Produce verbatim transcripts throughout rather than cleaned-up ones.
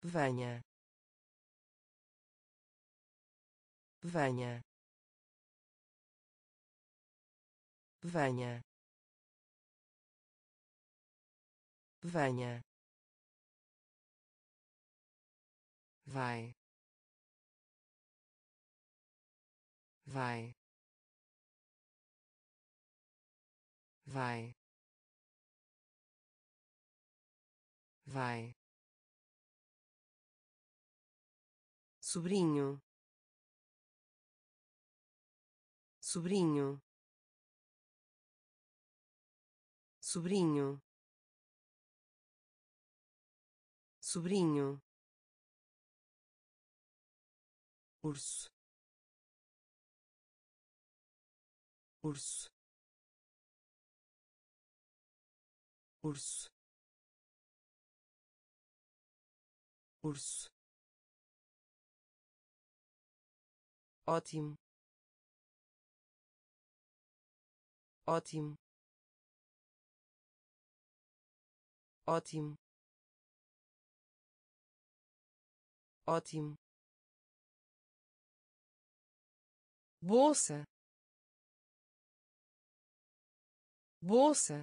venha, venha, venha, venha, vai, vai, vai, vai, sobrinho, sobrinho, sobrinho, sobrinho, urso, urso, urso, urso, ótimo, ótimo, ótimo, ótimo, bolsa, bolsa,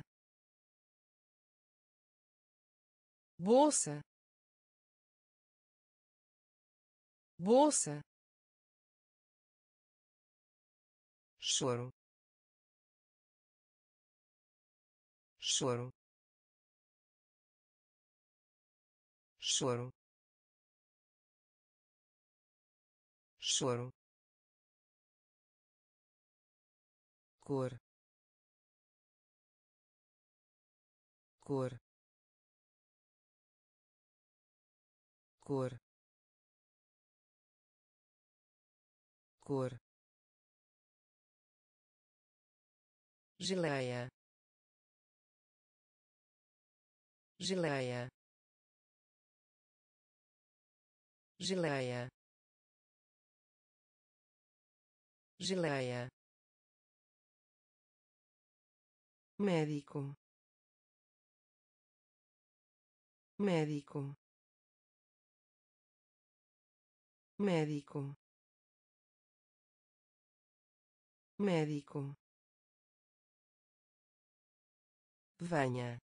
bolsa, bolsa, choro, choro, choro, choro, cor, cor, cor, cor, geleia, geleia, geleia, geleia, médico, médico, médico, médico, venha,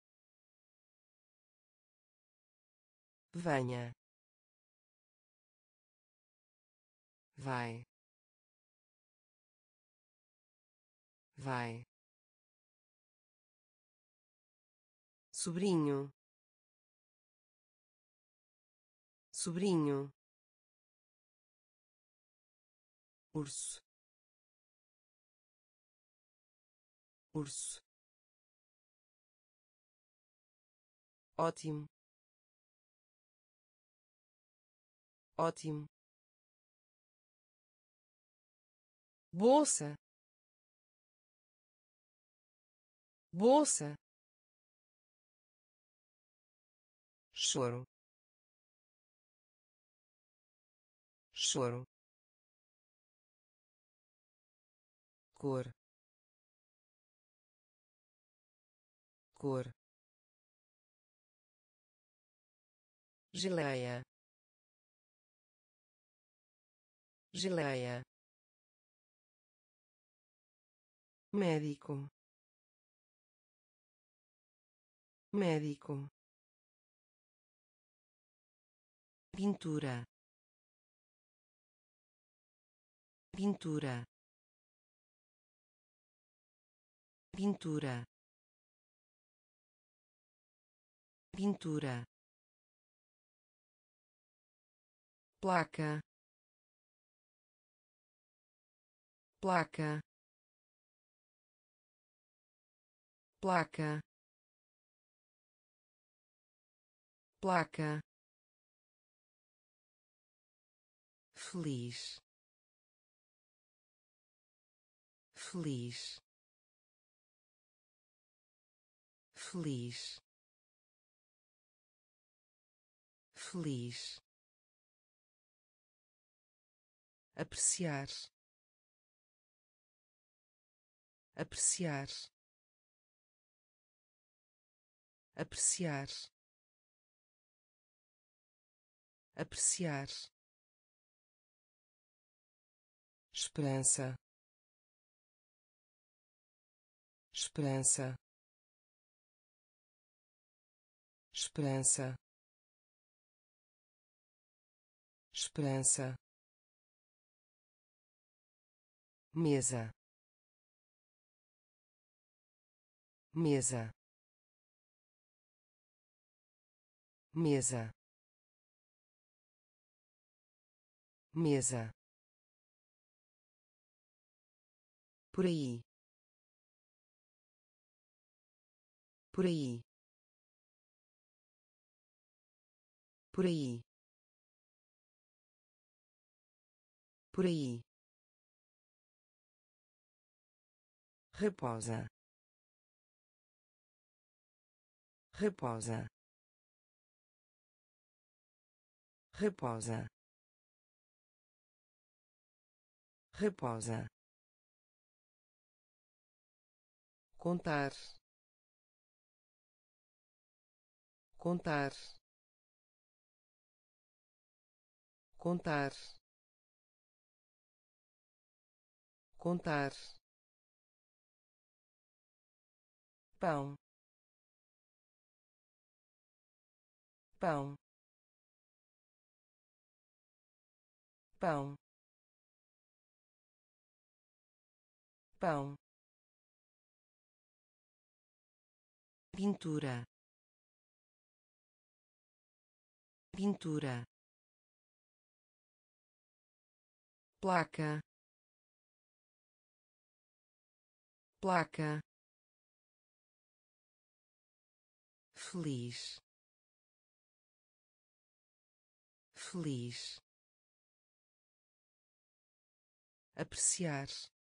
venha, vai, vai, sobrinho, sobrinho, urso, urso, ótimo, ótimo, bolsa, bolsa, choro, choro, cor, cor, geleia, geleia, médico, médico, pintura, pintura, pintura, pintura, placa, placa, placa, placa, feliz, feliz, feliz, feliz, apreciar, apreciar, apreciar, apreciar, esperança, esperança, esperança, esperança, mesa, mesa, mesa, mesa, por aí, por aí, por aí, por aí, reposa, reposa, reposa, reposa, contar, contar, contar, contar, pão, pão, pão, pão, pintura, pintura, placa, placa, feliz, feliz, apreciar,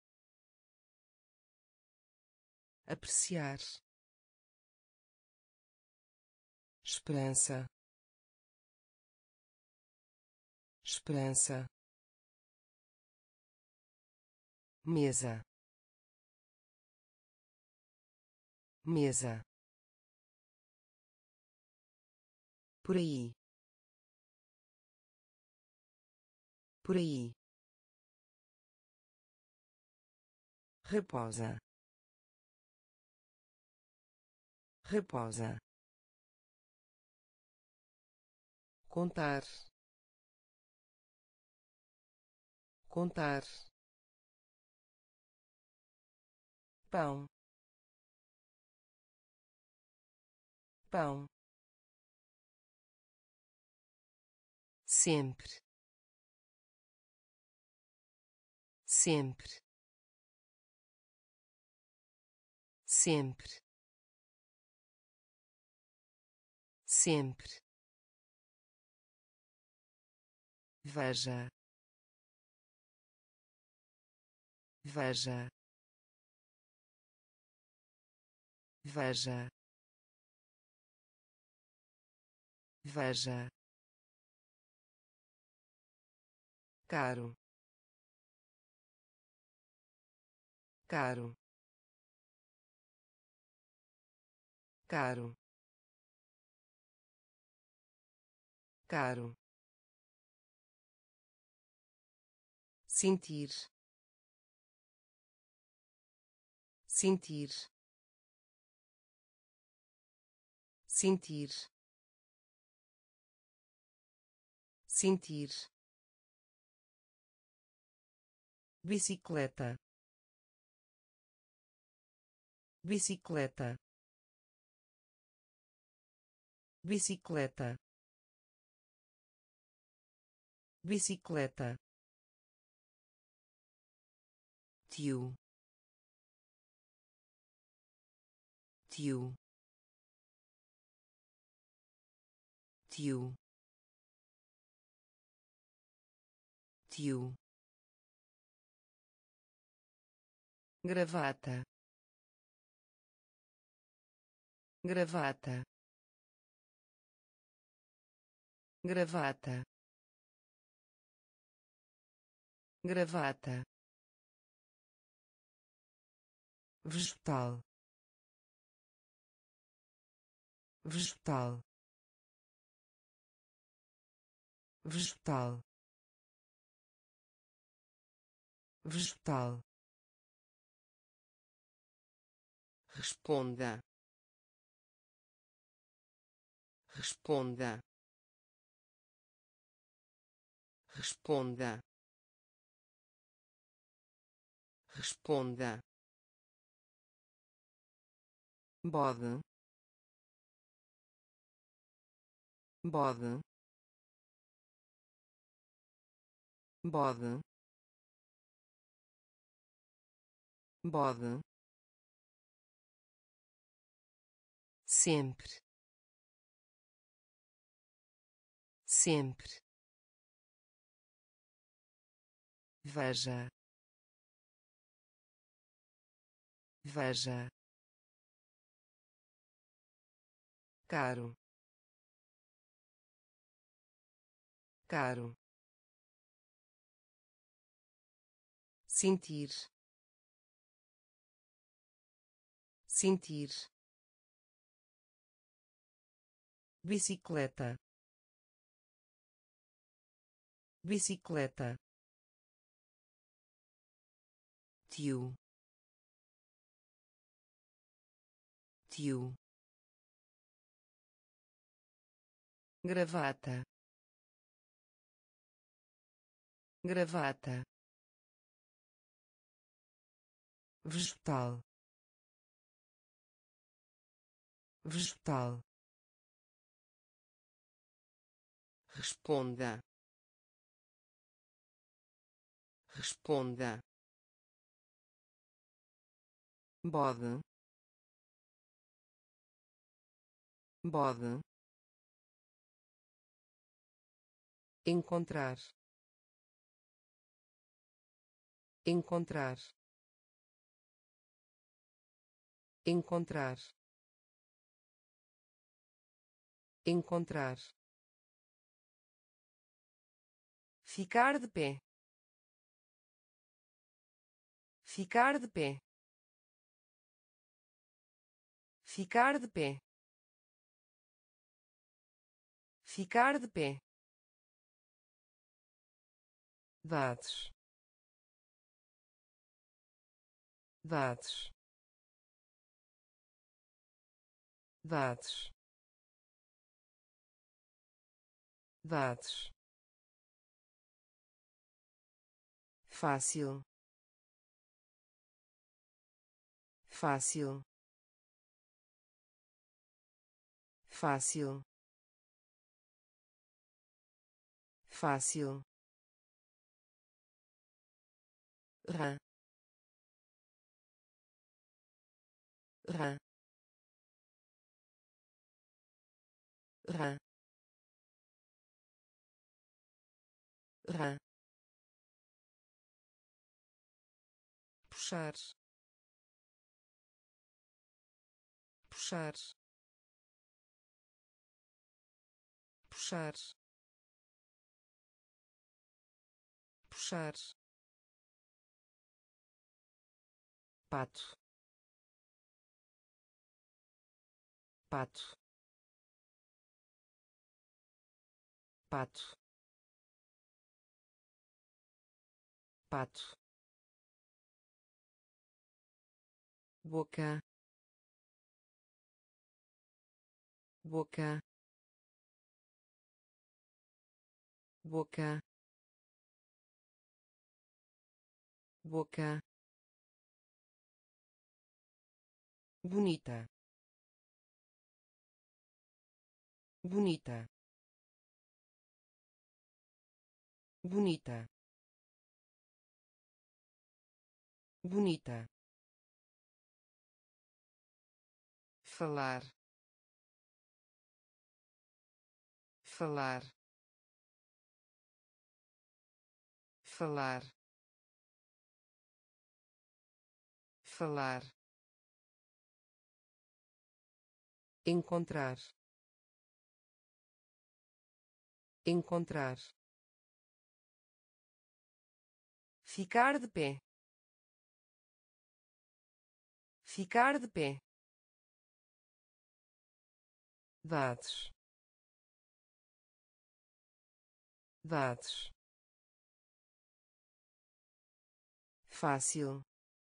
apreciar, esperança, esperança, mesa, mesa, por aí, por aí, reposa, reposa, contar, contar, pão, pão, sempre, sempre, sempre, sempre, veja, veja, veja, veja, caro, caro, caro, caro, sentir, sentir, sentir, sentir, bicicleta, bicicleta, bicicleta, bicicleta, tio, tio, tio, tio, gravata, gravata, gravata, gravata, vegetal, vegetal, vegetal, vegetal, responda, responda, responda, responda, bode, bode, bode, bode, sempre, sempre, veja, veja, caro, caro, sentir, sentir, bicicleta, bicicleta, tio, tio, gravata, gravata, vegetal, vegetal, responda, responda, bode, bode, encontrar, encontrar, encontrar, encontrar, ficar de pé, ficar de pé, ficar de pé, ficar de pé, dados, dados, dados, dados, fácil, fácil, fácil, fácil, rã, rã, rã, rã, puxar, puxar, puxar, puxar, pato, pato, pato, pato, boca, boca, boca, boca, bonita, bonita, bonita, bonita, falar, falar, falar, falar, encontrar, encontrar, ficar de pé, ficar de pé, dados, dados, fácil,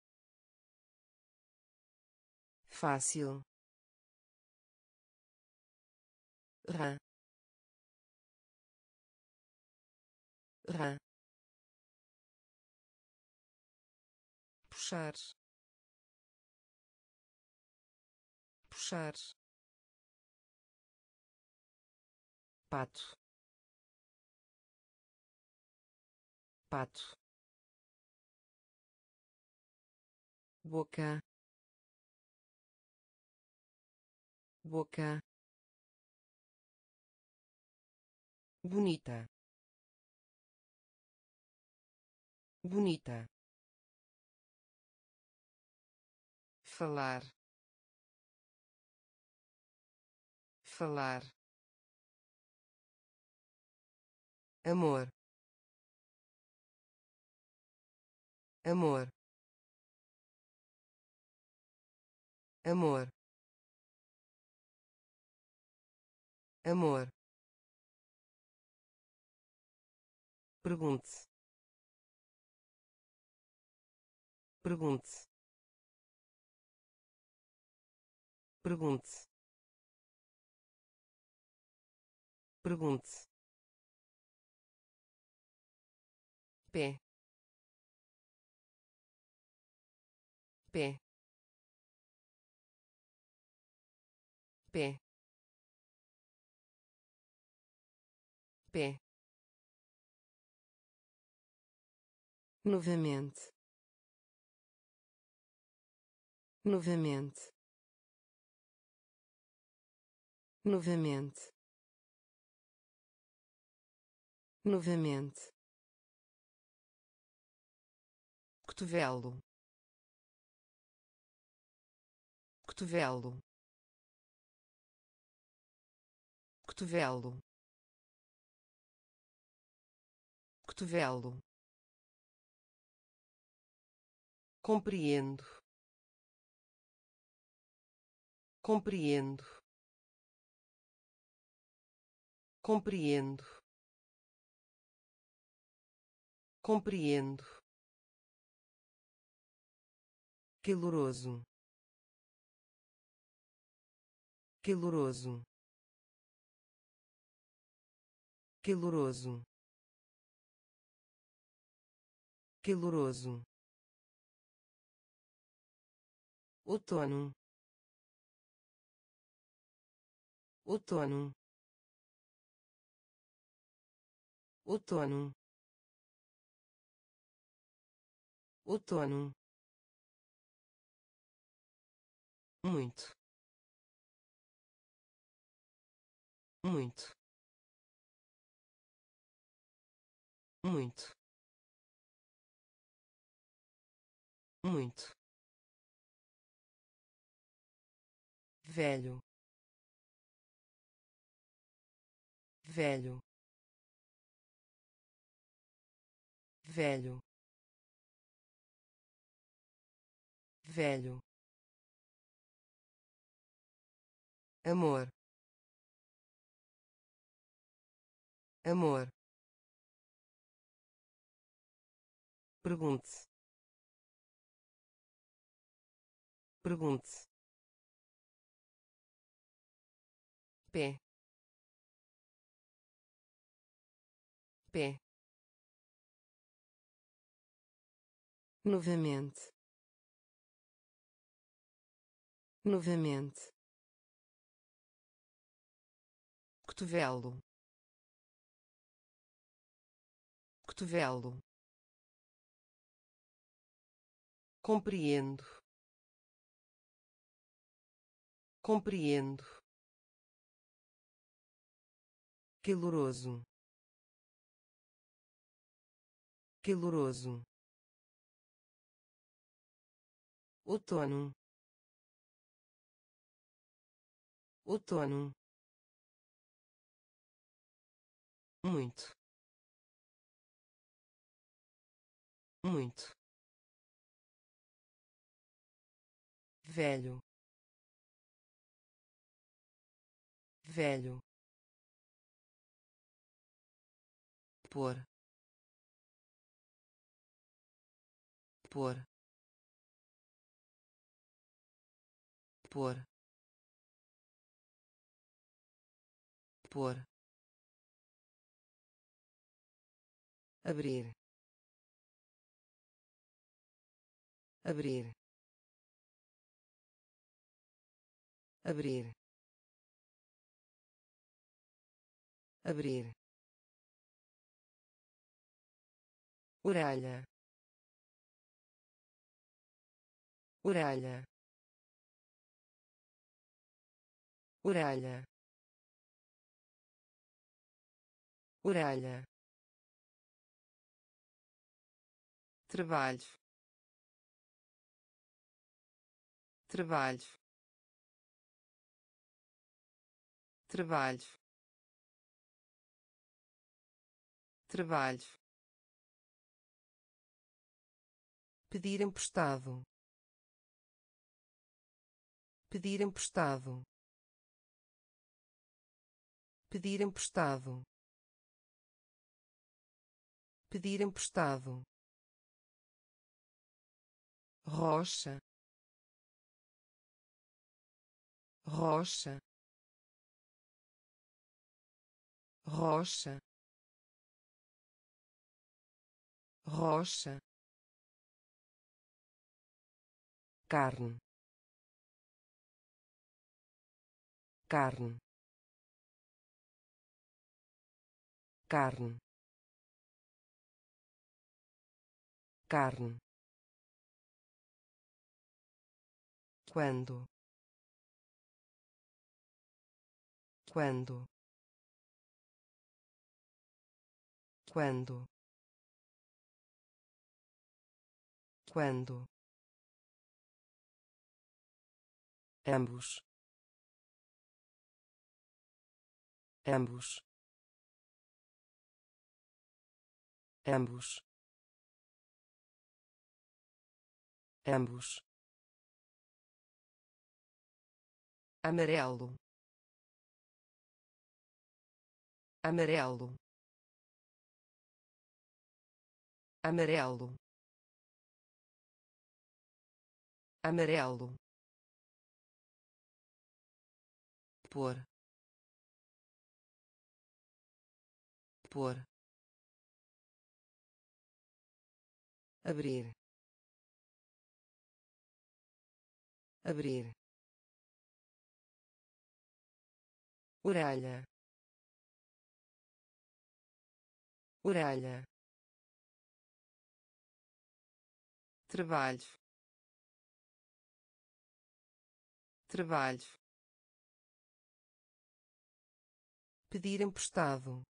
fácil, rã, rã, puxar, puxar, pato, pato, boca, boca, bonita, bonita, falar, falar, amor, amor, amor, amor. Pergunte, pergunte, pergunte, pergunte, pé, pé, pé, pé, novamente, novamente, novamente, novamente, cotovelo, cotovelo, cotovelo, cotovelo, compreendo, compreendo, compreendo, compreendo, caloroso, caloroso, caloroso, caloroso, outono, outono, outono, outono, muito, muito, muito, muito, velho, velho, velho, velho, amor, amor. Pergunte, pergunte, pé, pé, novamente, novamente, cotovelo, cotovelo, compreendo, compreendo, caloroso, caloroso, outono, outono, muito, muito, velho, velho, pôr, pôr, pôr, pôr, abrir, abrir, abrir, abrir, orelha, orelha, orelha, orelha, trabalho, trabalho, trabalho, trabalho, pedir emprestado, pedir emprestado, pedir emprestado, pedir emprestado, rocha, rocha, rocha, rocha, carne, carne, carne, carne, quando, quando, quando, quando, ambos, ambos, ambos, ambos, amarelo, amarelo, amarelo, amarelo, pôr, pôr, abrir, abrir, orelha, orelha, trabalho, trabalho, pedir emprestado,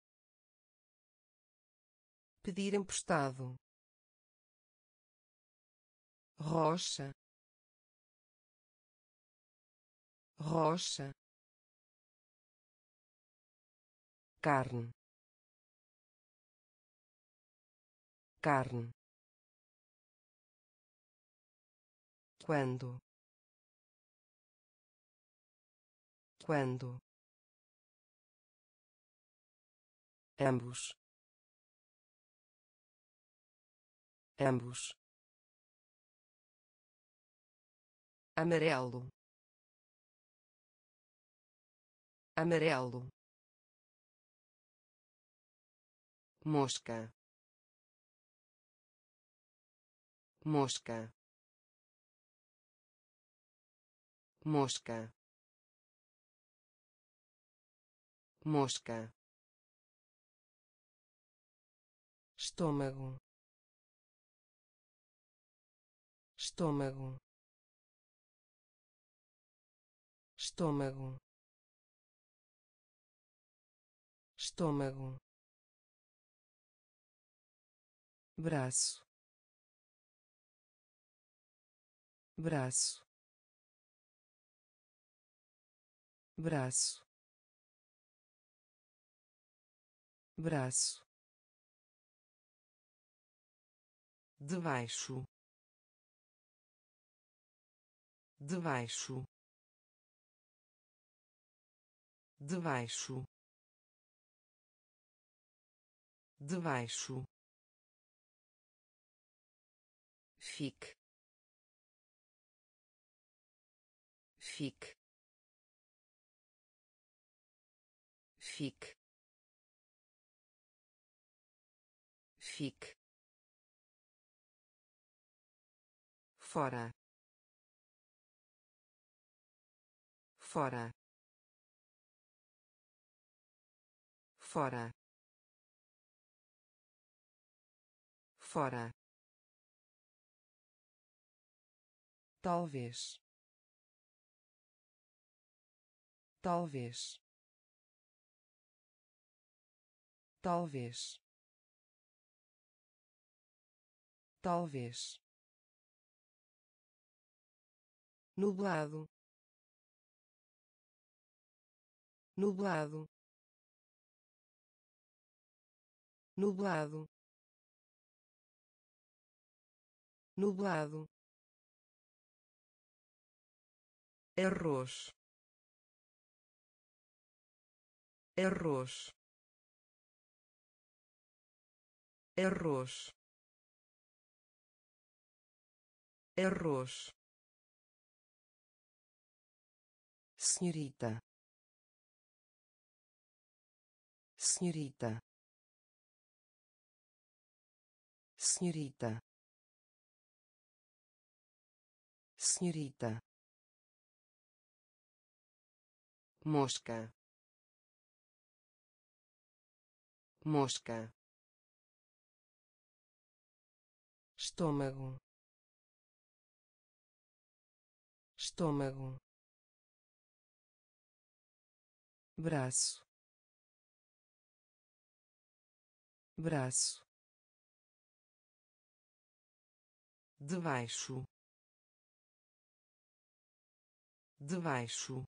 pedir emprestado, rocha, rocha, carne, carne, quando, quando, ambos, ambos, amarelo, amarelo, mosca, mosca, mosca, mosca, estômago, estômago, estômago, estômago, braço, braço, braço, braço, debaixo, debaixo, debaixo, debaixo, fique, fique, fique, fique, fora, fora, fora, fora, talvez, talvez, talvez, talvez, nublado, nublado, nublado, nublado, arroz, arroz, arroz, arroz, senhorita, senhorita, senhorita, senhorita, mosca, mosca, estômago, estômago, braço, braço, debaixo, debaixo,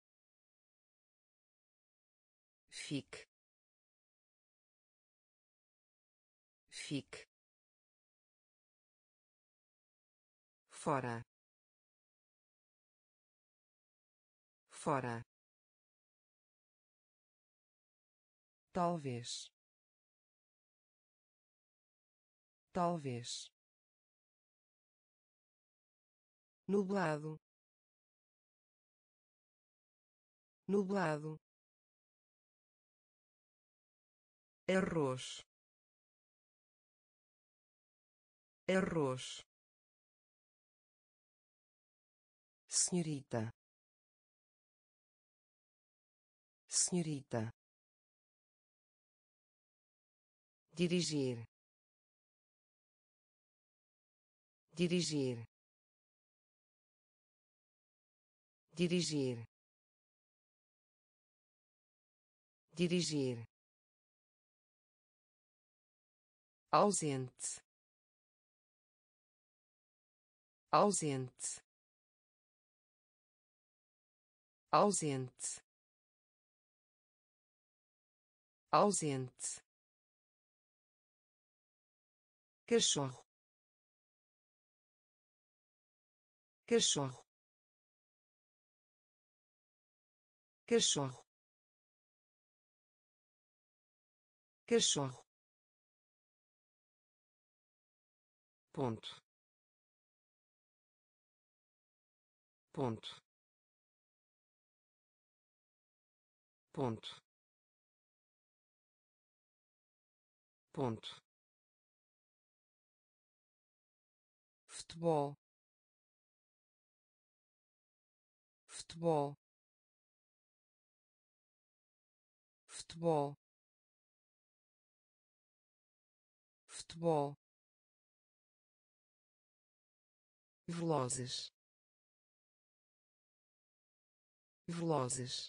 fique, fique, fora, fora, talvez, talvez, nublado, nublado, arroz, arroz, senhorita, senhorita, dirigir, dirigir, dirigir, dirigir, ausente, ausente, ausente, ausente, cachorro, cachorro, cachorro, cachorro, ponto, ponto, ponto, ponto, futebol, futebol, futebol, futebol, velozes, velozes,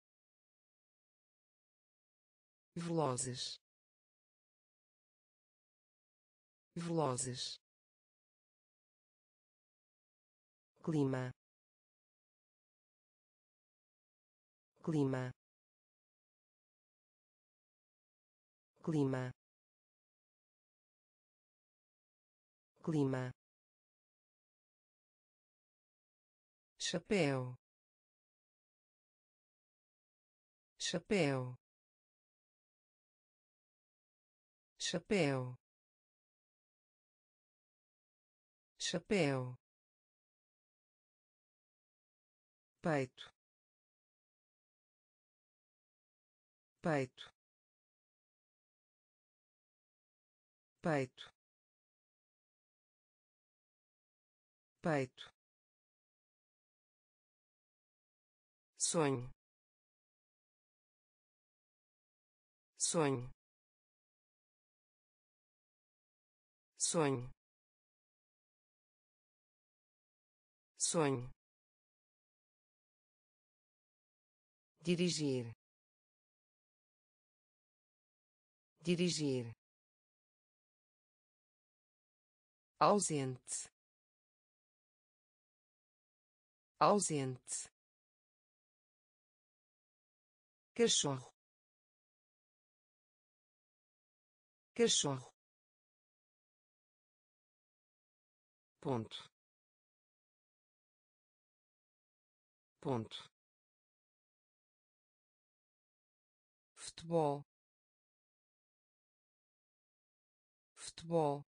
velozes, velozes, clima, clima, clima, clima, chapéu, chapéu, chapéu, chapéu, peito, peito, peito, peito, sonho, sonho, sonho, sonho, dirigir, dirigir, ausente, ausente, cachorro, cachorro, ponto, ponto, futebol, futebol,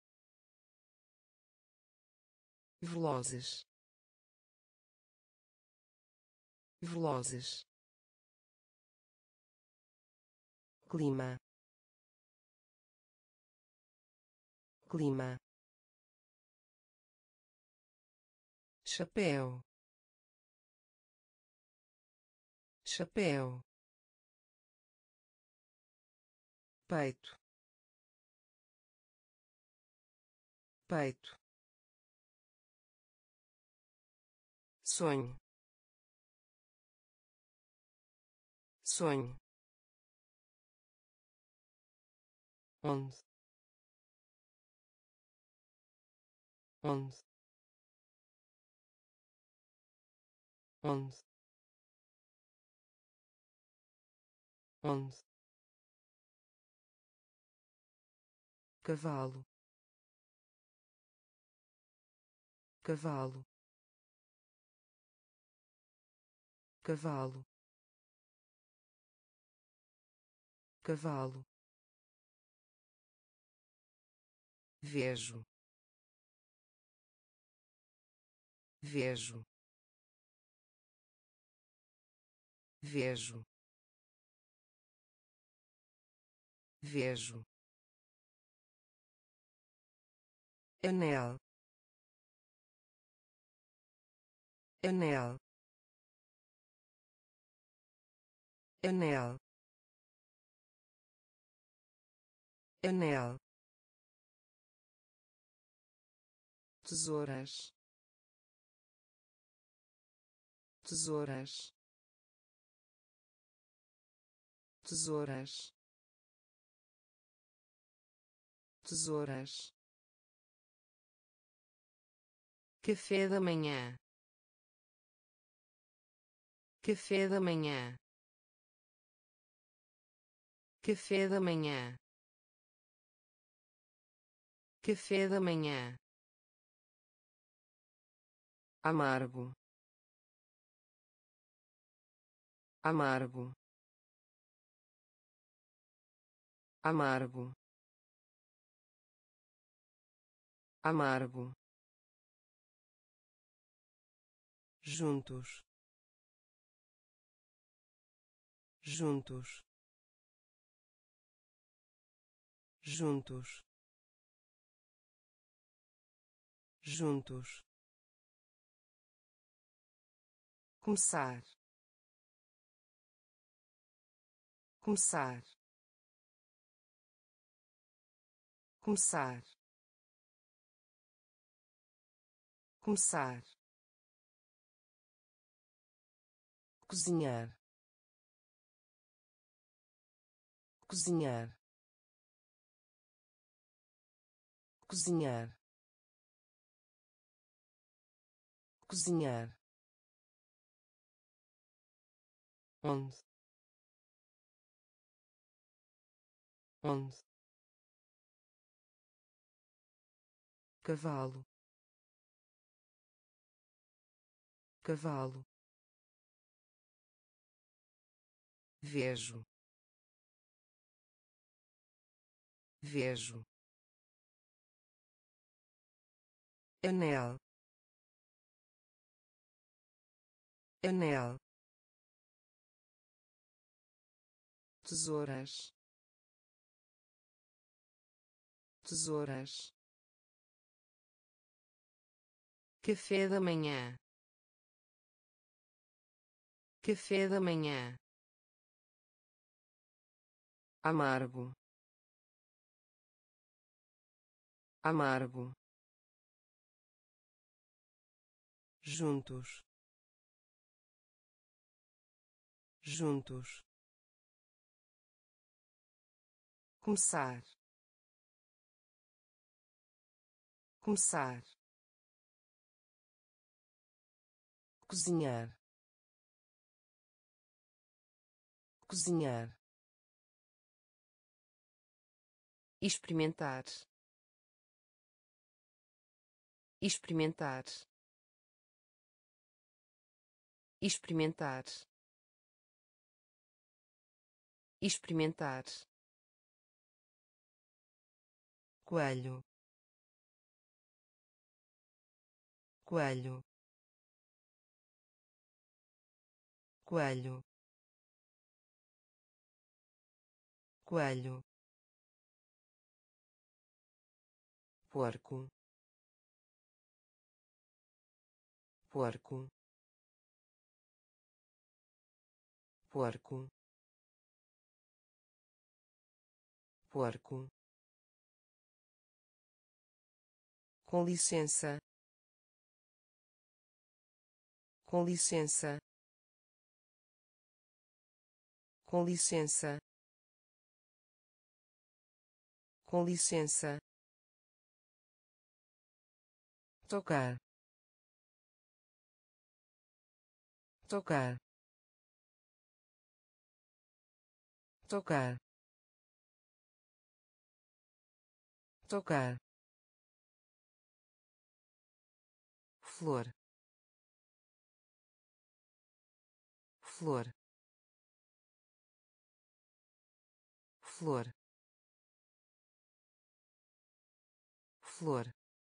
velozes, velozes, clima, clima, chapéu, chapéu, peito, peito, sonho, sonho, onde, onde, onde, onde, cavalo, cavalo, cavalo, cavalo, vejo, vejo, vejo, vejo, anel, anel, anel, anel, tesouras, tesouras, tesouras, tesouras, café da manhã, café da manhã, café da manhã, café da manhã, amargo, amargo, amargo, amargo, juntos, juntos, juntos, juntos, começar, começar, começar, começar, cozinhar, cozinhar, cozinhar, cozinhar, onde, onde, cavalo, cavalo, vejo, vejo, anel, anel, tesouras, tesouras, café da manhã, café da manhã, amargo, amargo, juntos, juntos, começar, começar, cozinhar, cozinhar, experimentar, experimentar, experimentar, experimentar, coelho, coelho, coelho, coelho, porco, porco, porco, porco, com licença, com licença, com licença, com licença, tocar, tocar, tocar, tocar, flor, flor, flor, flor,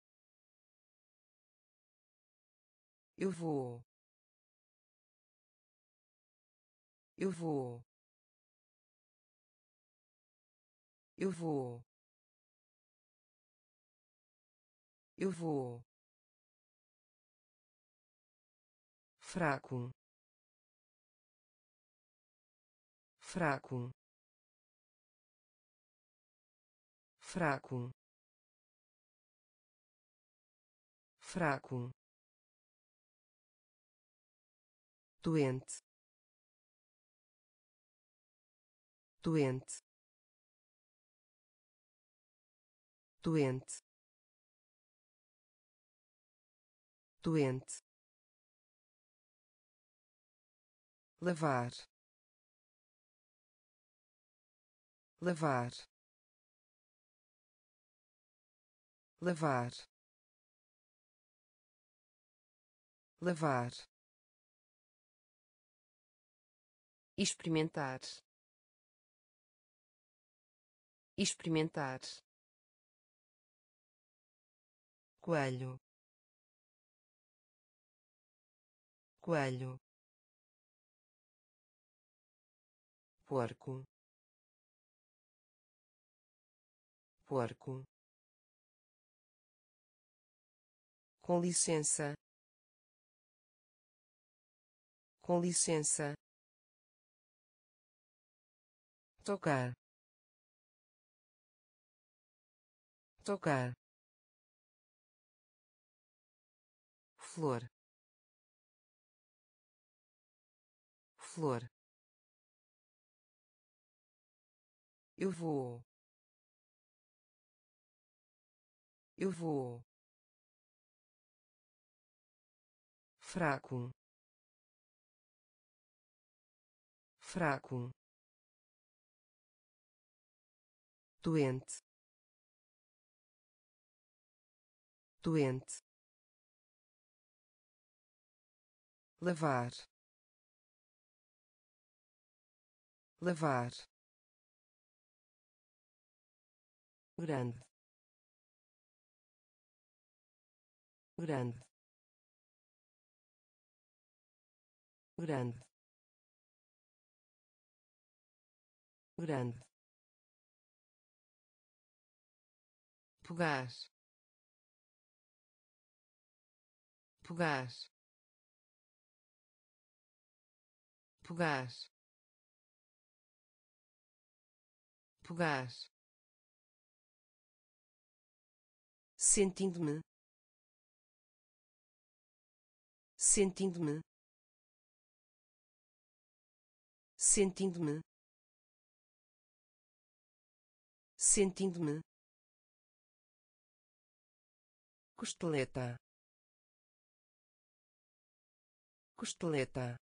eu vou, eu vou, eu vou, eu vou, fraco, fraco, fraco, fraco, doente, doente, doente, doente, lavar, lavar, lavar, lavar, experimentar, experimentar, coelho, coelho, porco, porco, com licença, com licença, tocar, tocar, flor, flor, eu vou, eu vou, fraco, fraco, doente, doente, lavar, lavar, grande, grande, grande, grande, fugaz, fugaz, fugaz, fugaz, sentindo-me, sentindo-me, sentindo-me, sentindo-me, costeleta, costeleta,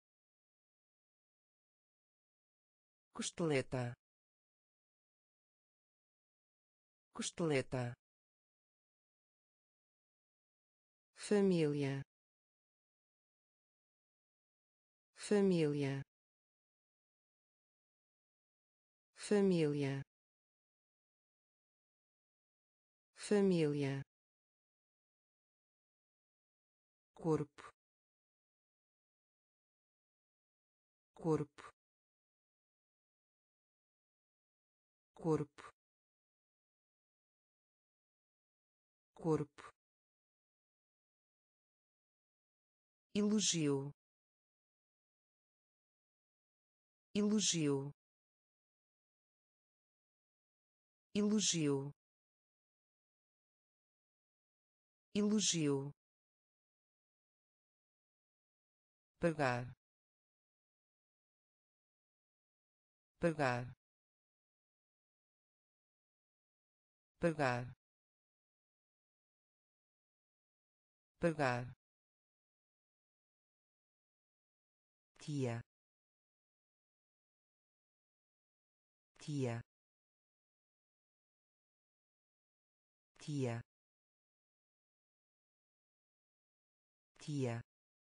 costeleta, costeleta, família, família, família, família, corpo, corpo, corpo, corpo, elogio, elogio, elogio, elogio, pagar, pagar, pagar, pagar, tia, tia, tia, tia,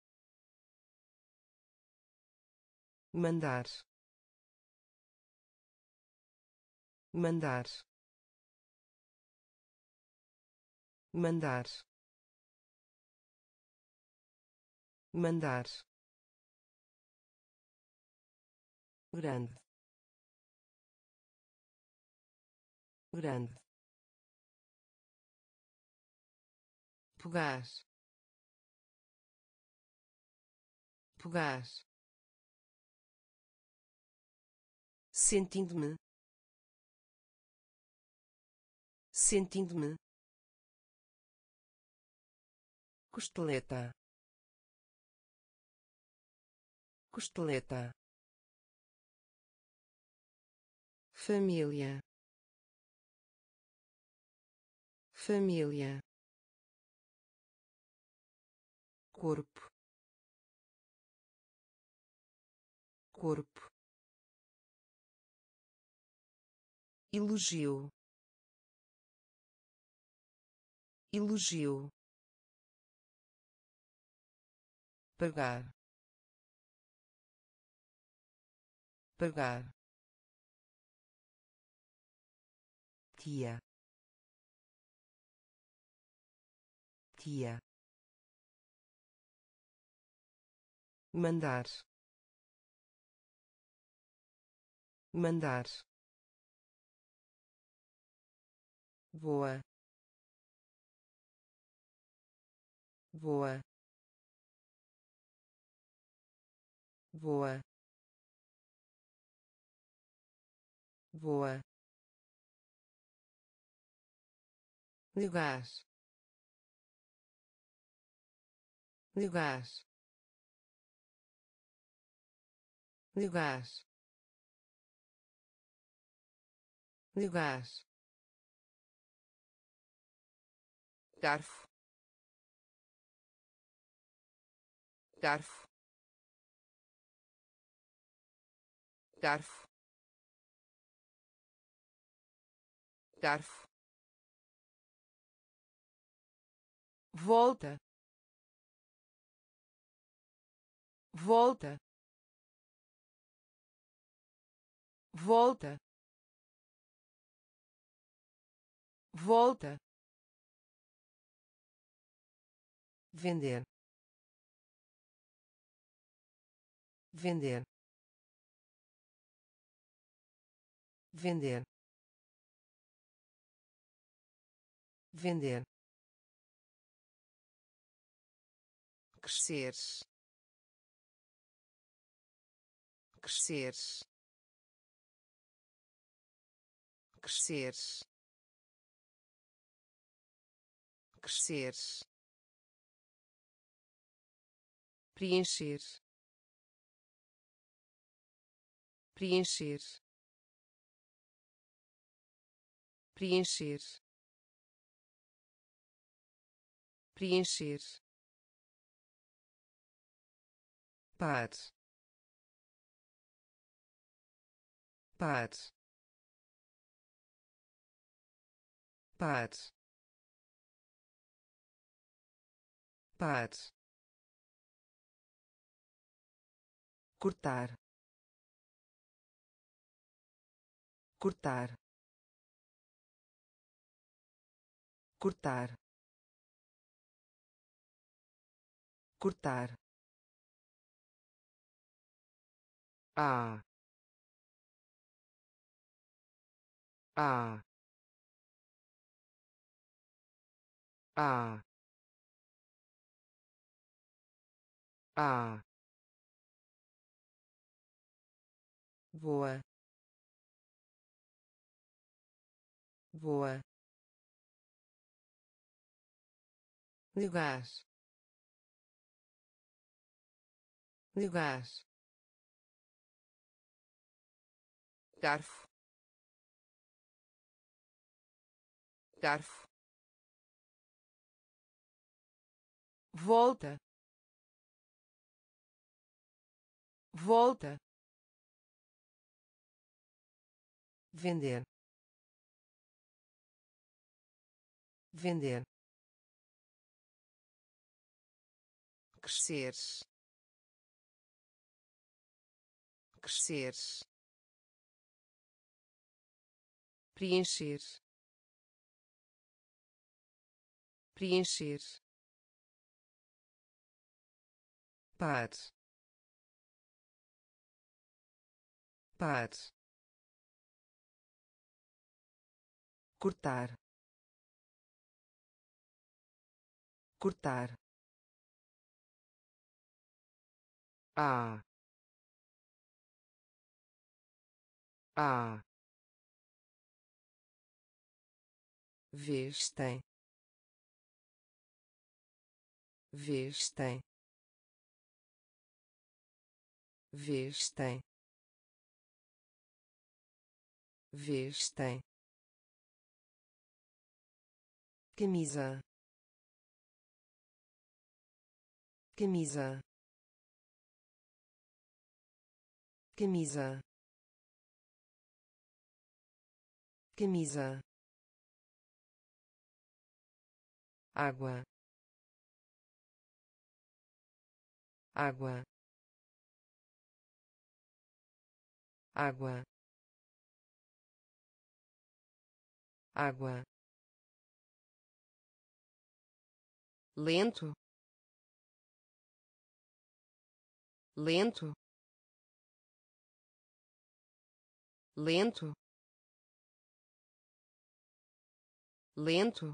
mandar, mandar, mandar, mandar, grande, grande, fugaz, fugaz, sentindo-me, sentindo-me, costeleta, costeleta, família, família, corpo, corpo, elogio, elogio, pagar, pagar, tia, tia, mandar, mandar, voa, voa, voa, voa, lugar, lugar, lugar, lugar, garfo, garfo, garfo, garfo, volta, volta, volta, volta, vender, vender, vender, vender, crescer, crescer, crescer, crescer, preencher, preencher, preencher, preencher, par, par, par, par, cortar, cortar, cortar, cortar, a, a, a, a, voa, voa, lugar, lugar, garfo, garfo, volta, volta, vender, vender, crescer, crescer, preencher, preencher, par, par, cortar, cortar, a, a, vestem, vestem, vestem, vestem, camisa, camisa, camisa, camisa, água, água, água, água, lento, lento, lento, lento,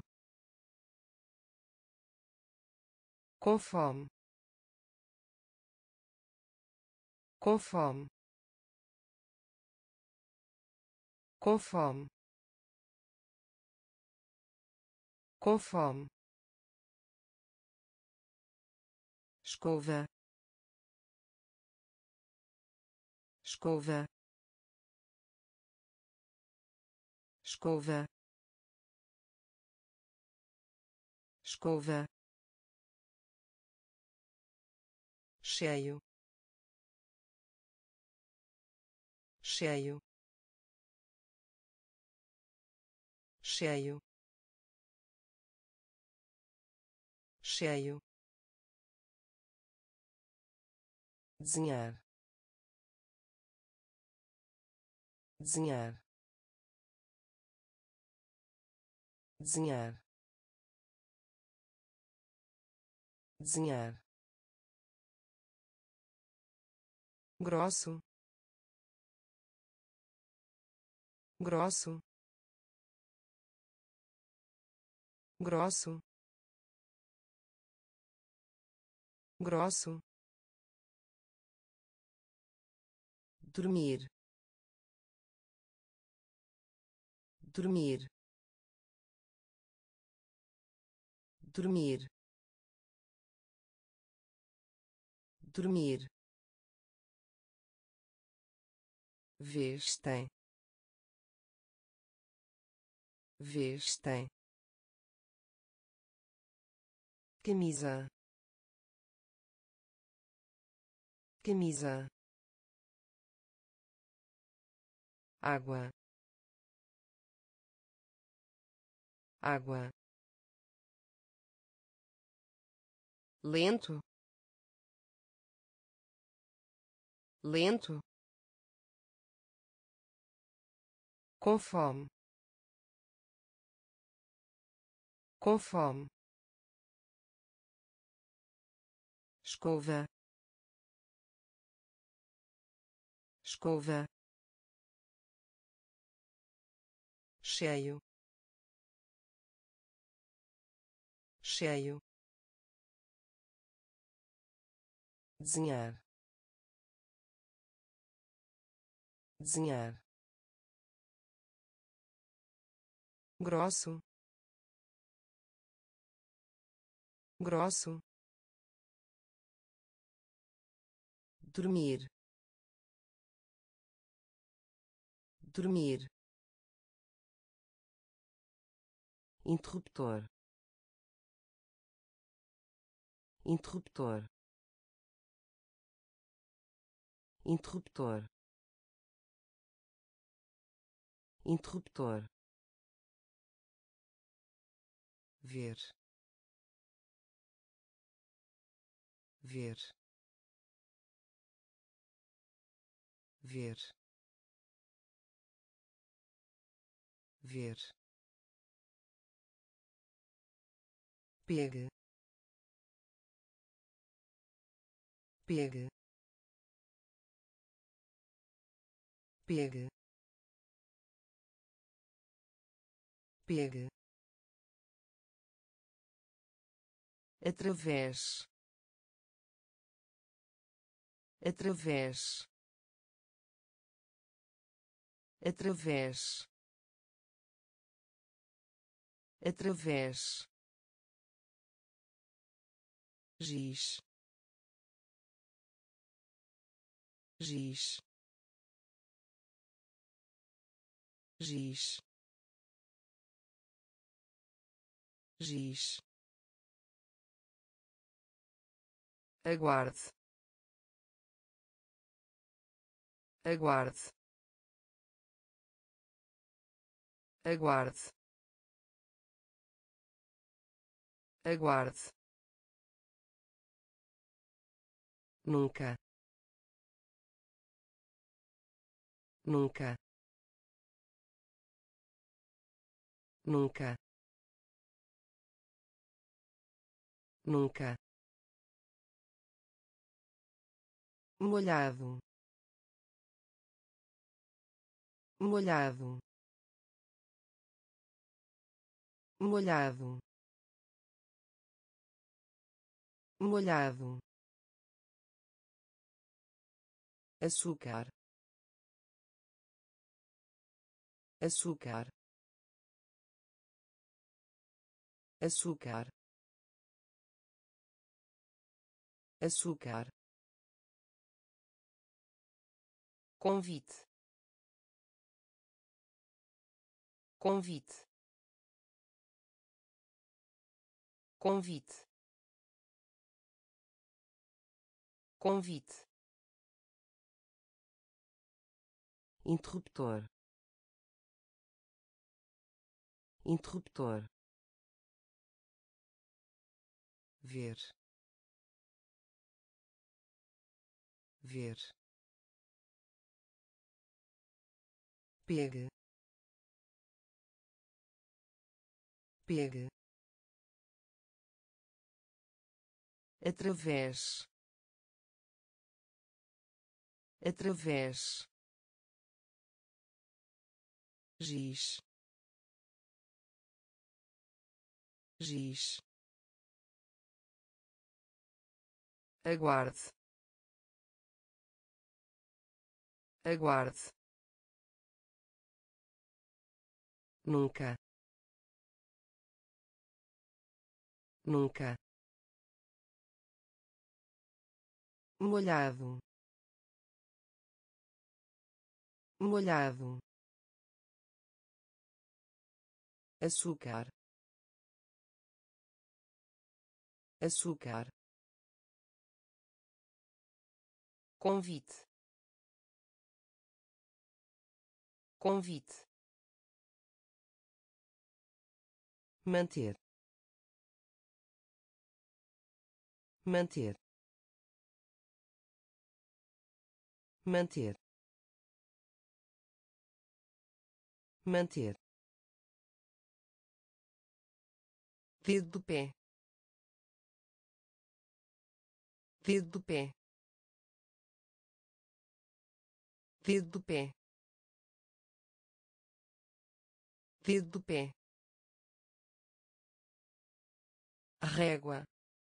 com fome, com fome, com fome, com fome, escova, escova, escova, escova, cheio, cheio, cheio, cheio, desenhar, desenhar, desenhar, desenhar, grosso, grosso, grosso, grosso, dormir, dormir, dormir, dormir, vestem, vestem, camisa, camisa, água, água, lento, lento, com fome, com fome, escova, escova, cheio, cheio, desenhar, desenhar, grosso, grosso, dormir, dormir, interruptor, interruptor, interruptor, interruptor, ver, ver, ver, ver, pegue, pegue, pegue, pegue, através, através, através, através, giz, giz, giz, giz, aguarde, aguarde, aguarde, aguarde, nunca, nunca, nunca, nunca, molhado, molhado, molhado, molhado, açúcar, açúcar, açúcar, açúcar, convite, convite, convite, convite, interruptor, interruptor, ver, ver, pegue, pegue, através, através, giz, giz, aguarde, aguarde, nunca, nunca, molhado, molhado, açúcar, açúcar, convite, convite, manter, manter, manter, manter, dedo do pé, dedo do pé, dedo do pé, dedo do pé, régua,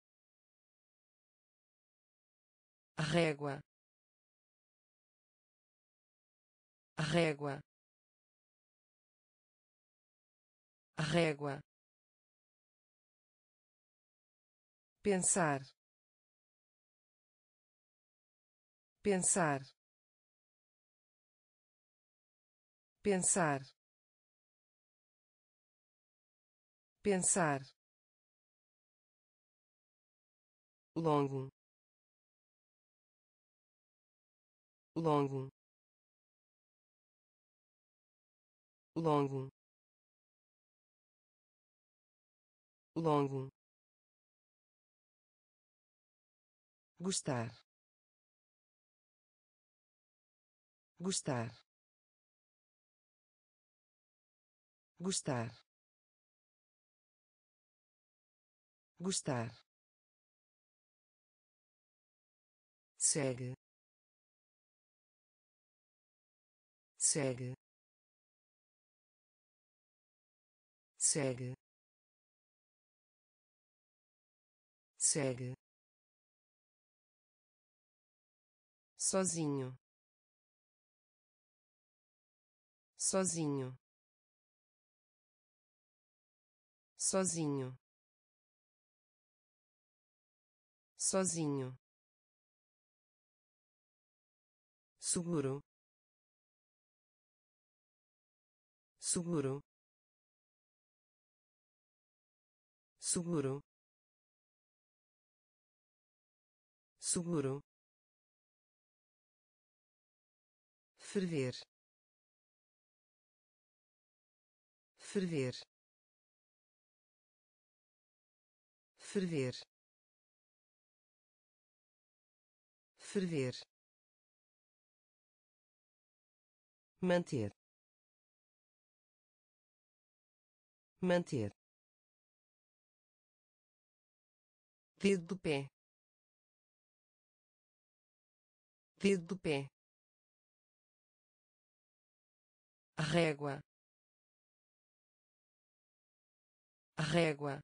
régua, régua, régua, pensar, pensar, pensar, pensar, longo, longo, longo, longo, gostar, gostar, gostar, gostar, segue, segue, segue, segue, sozinho, sozinho, sozinho, sozinho, seguro, seguro, seguro, seguro, ferver, ferver, ferver, ferver, manter, manter, dedo do pé, dedo do pé, régua, régua,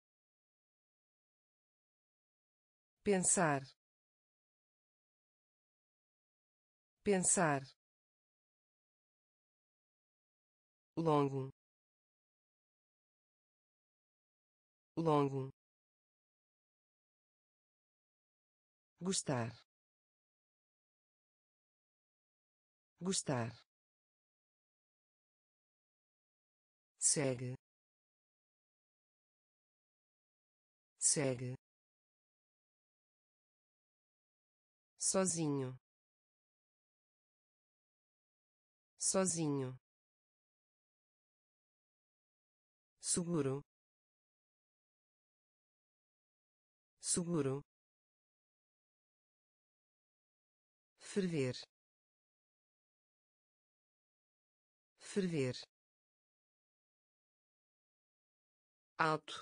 pensar, pensar, longo, longo, gostar, gostar, segue, segue, sozinho, sozinho, seguro, seguro, ferver, ferver, alto,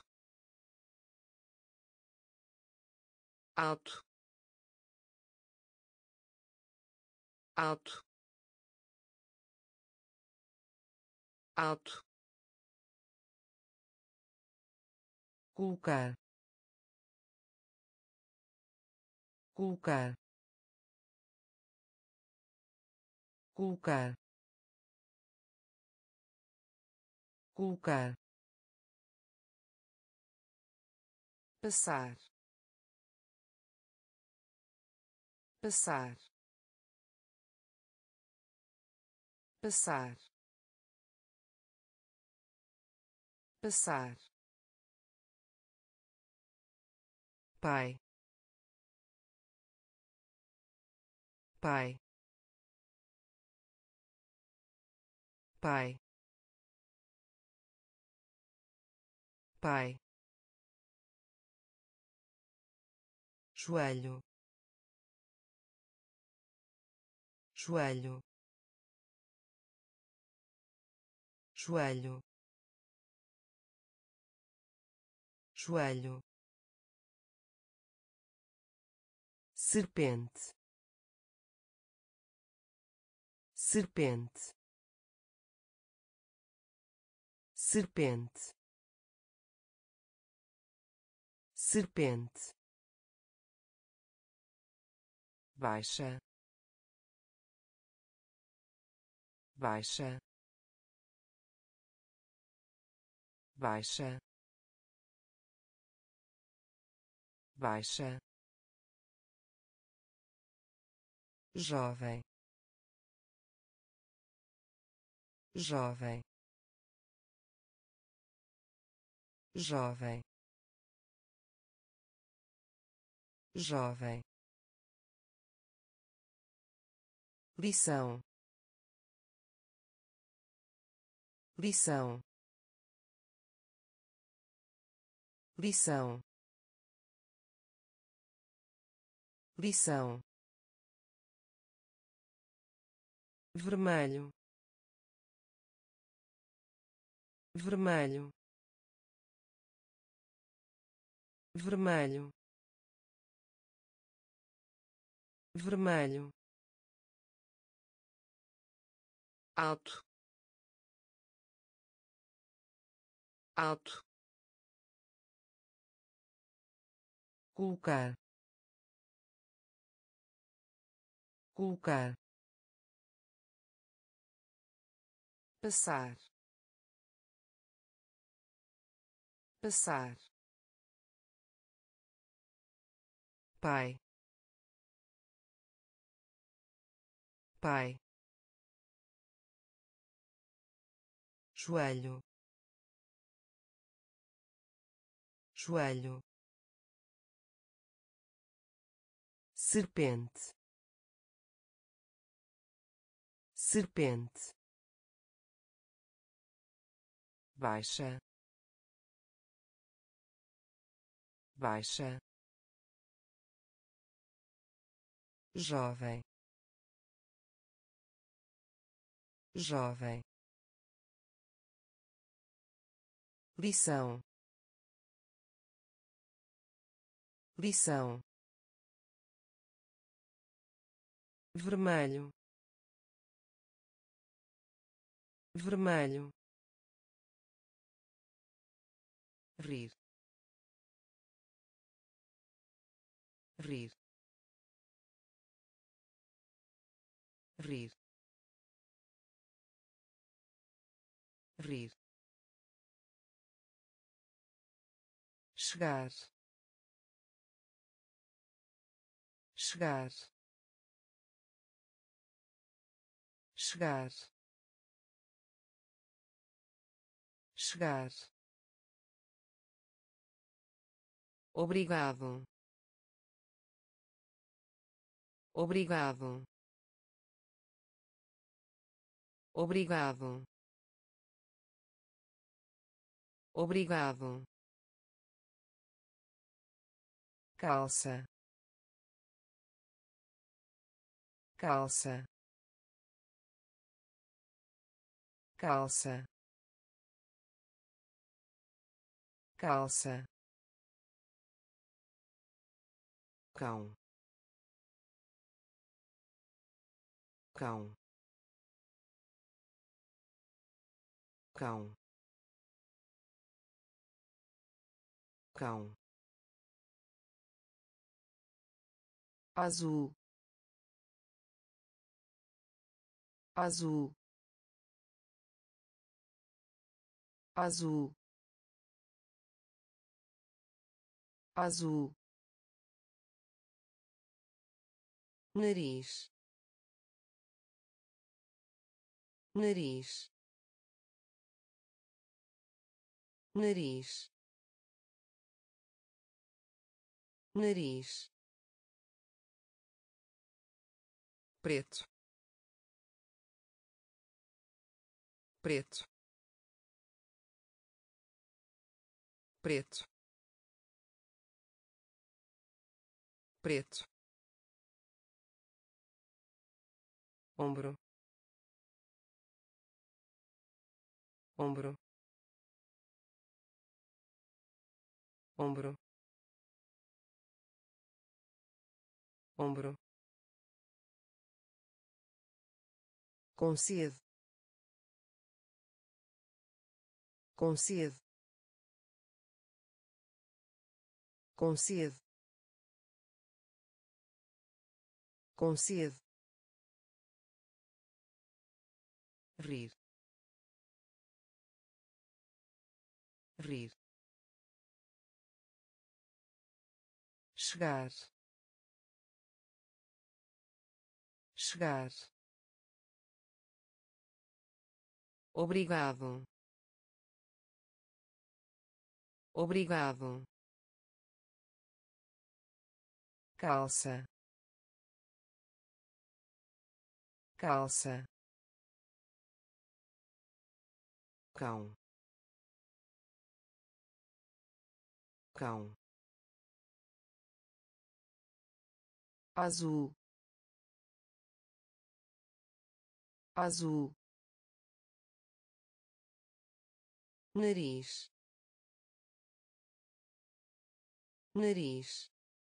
alto, alto, alto, colocar, colocar, colocar, colocar, passar, passar, passar, passar, pai, pai, pai, pai, joelho, joelho, joelho, joelho, serpente, serpente, serpente, serpente, baixa, baixa, baixa, baixa, jovem, jovem, jovem, jovem, lição, lição, lição, lição, vermelho, vermelho, vermelho, vermelho, alto, alto, colocar, colocar, passar, passar, pai, pai, joelho, joelho, serpente, serpente, baixa, baixa, jovem, jovem, lição, lição, vermelho, vermelho, rir, rir, rir, rir, chegar, chegar, chegar, chegar, obrigado, obrigado, obrigado, obrigado, calça, calça, calça, calça, cão, cão, cão, cão, azul, azul, azul, azul, nariz, nariz, nariz, nariz, preto, preto, preto, preto, ombro, ombro, ombro, ombro, concede, concede, concede, concede, rir, rir, chegar, chegar, obrigado, obrigado, calça, calça, cão, cão, azul, azul, nariz, nariz,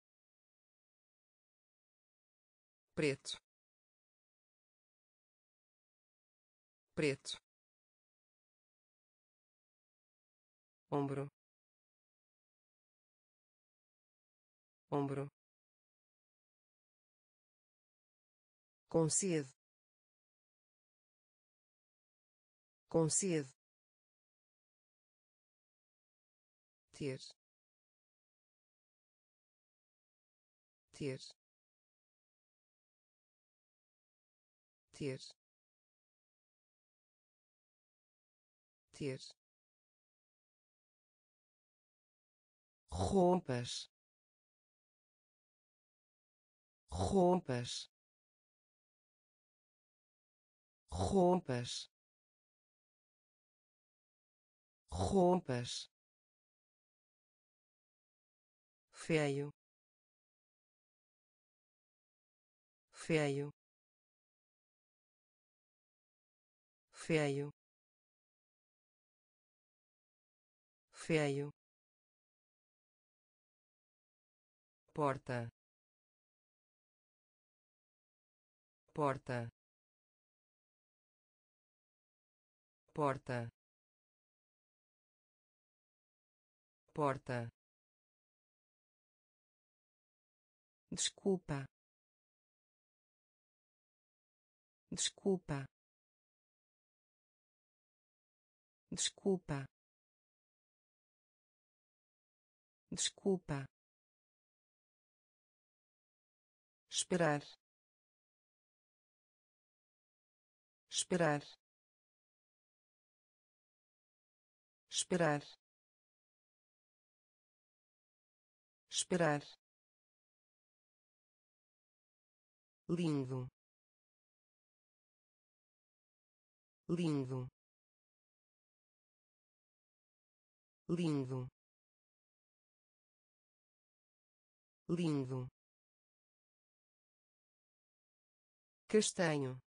preto, preto, ombro, ombro, concede, concede, ter, ter, ter, ter, roupas, roupas, roupas, roupas, feio, feio, feio, feio, porta, porta, porta, porta, desculpa, desculpa, desculpa, desculpa, esperar, esperar, esperar, esperar, lindo, lindo, lindo, lindo, castanho,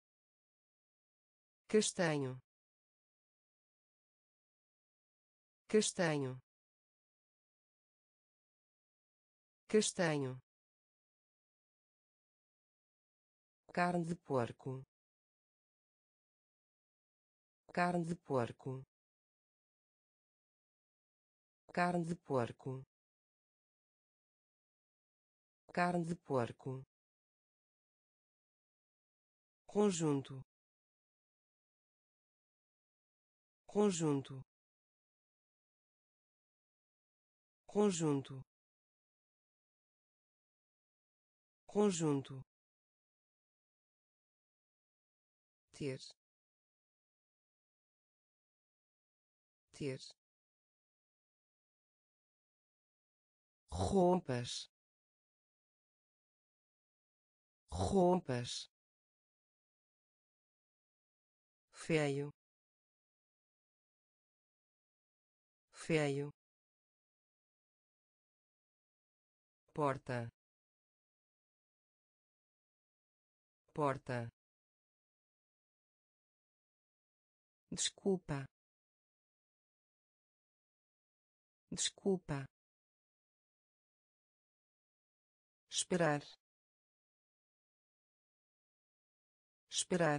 castanho, castanho, castanho, carne de porco, carne de porco, carne de porco, carne de porco, conjunto, conjunto, conjunto, conjunto, ter, ter, roupas, roupas, feio, feio, porta, porta, desculpa, desculpa, esperar, esperar,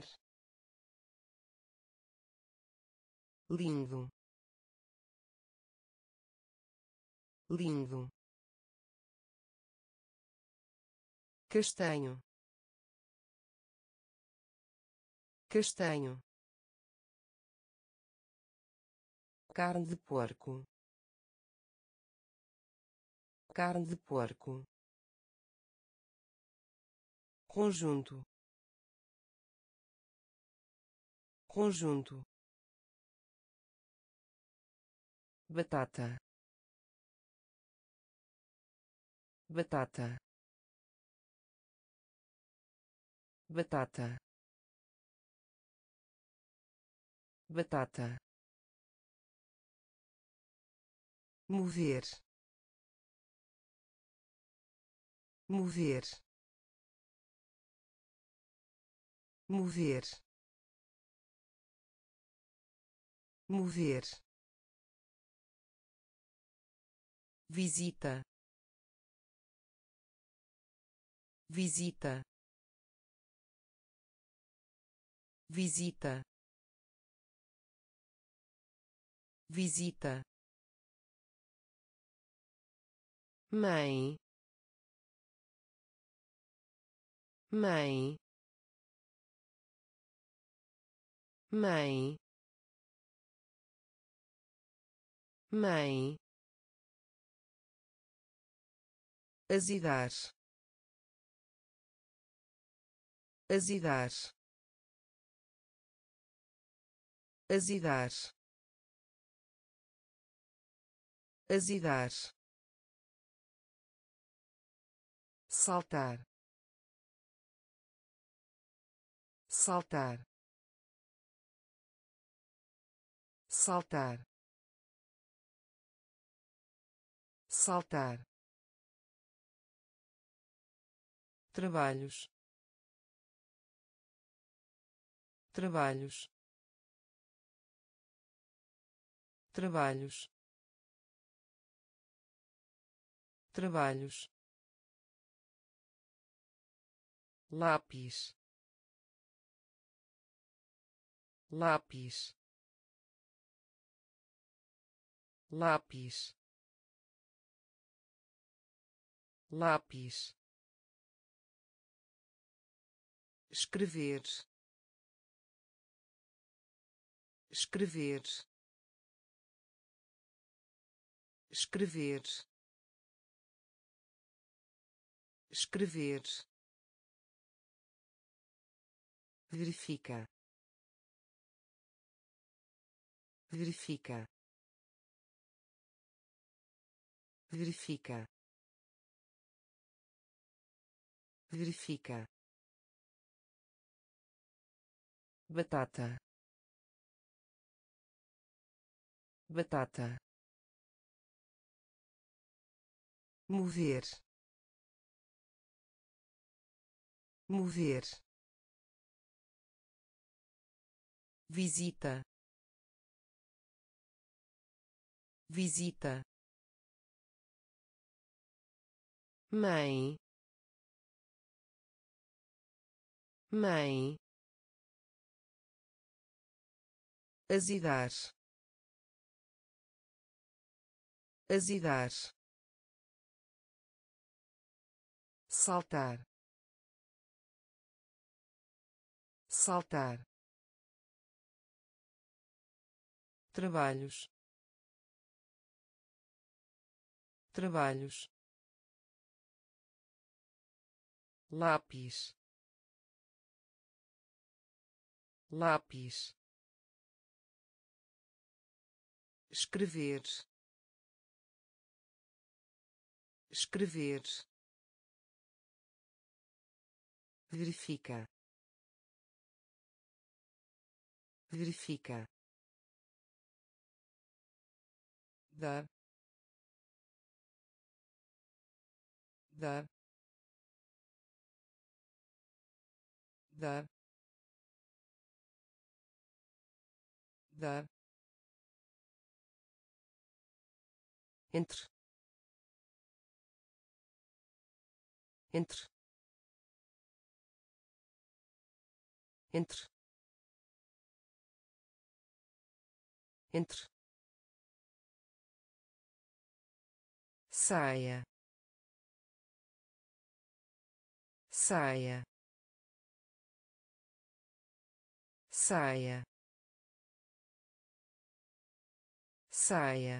lindo, lindo, castanho, castanho, carne de porco, carne de porco, conjunto, conjunto, batata, batata, batata, batata, mover, mover, mover, mover, visita, visita, visita, visita, mãe, mãe, mãe, mãe, azedar, azedar, azedar, azedar, saltar, saltar, saltar, saltar, trabalhos, trabalhos, trabalhos, trabalhos, lápis, lápis, lápis, lápis, escrever, escrever, escrever, escrever, verifica, verifica, verifica, verifica, batata, batata, mover, mover, visita, visita, mãe, mãe, azedar, azedar, saltar, saltar, trabalhos, trabalhos, lápis, lápis, escrever, escrever, verifica, verifica, dar, dar, dar, dar, entre, entre, entre, entre, saia, saia, saia, saia,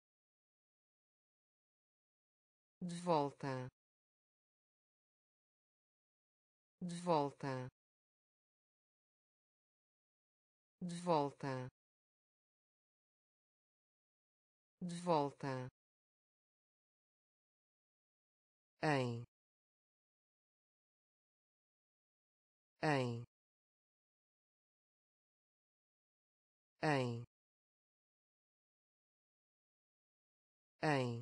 de volta, de volta, de volta, de volta, em, em, em, em,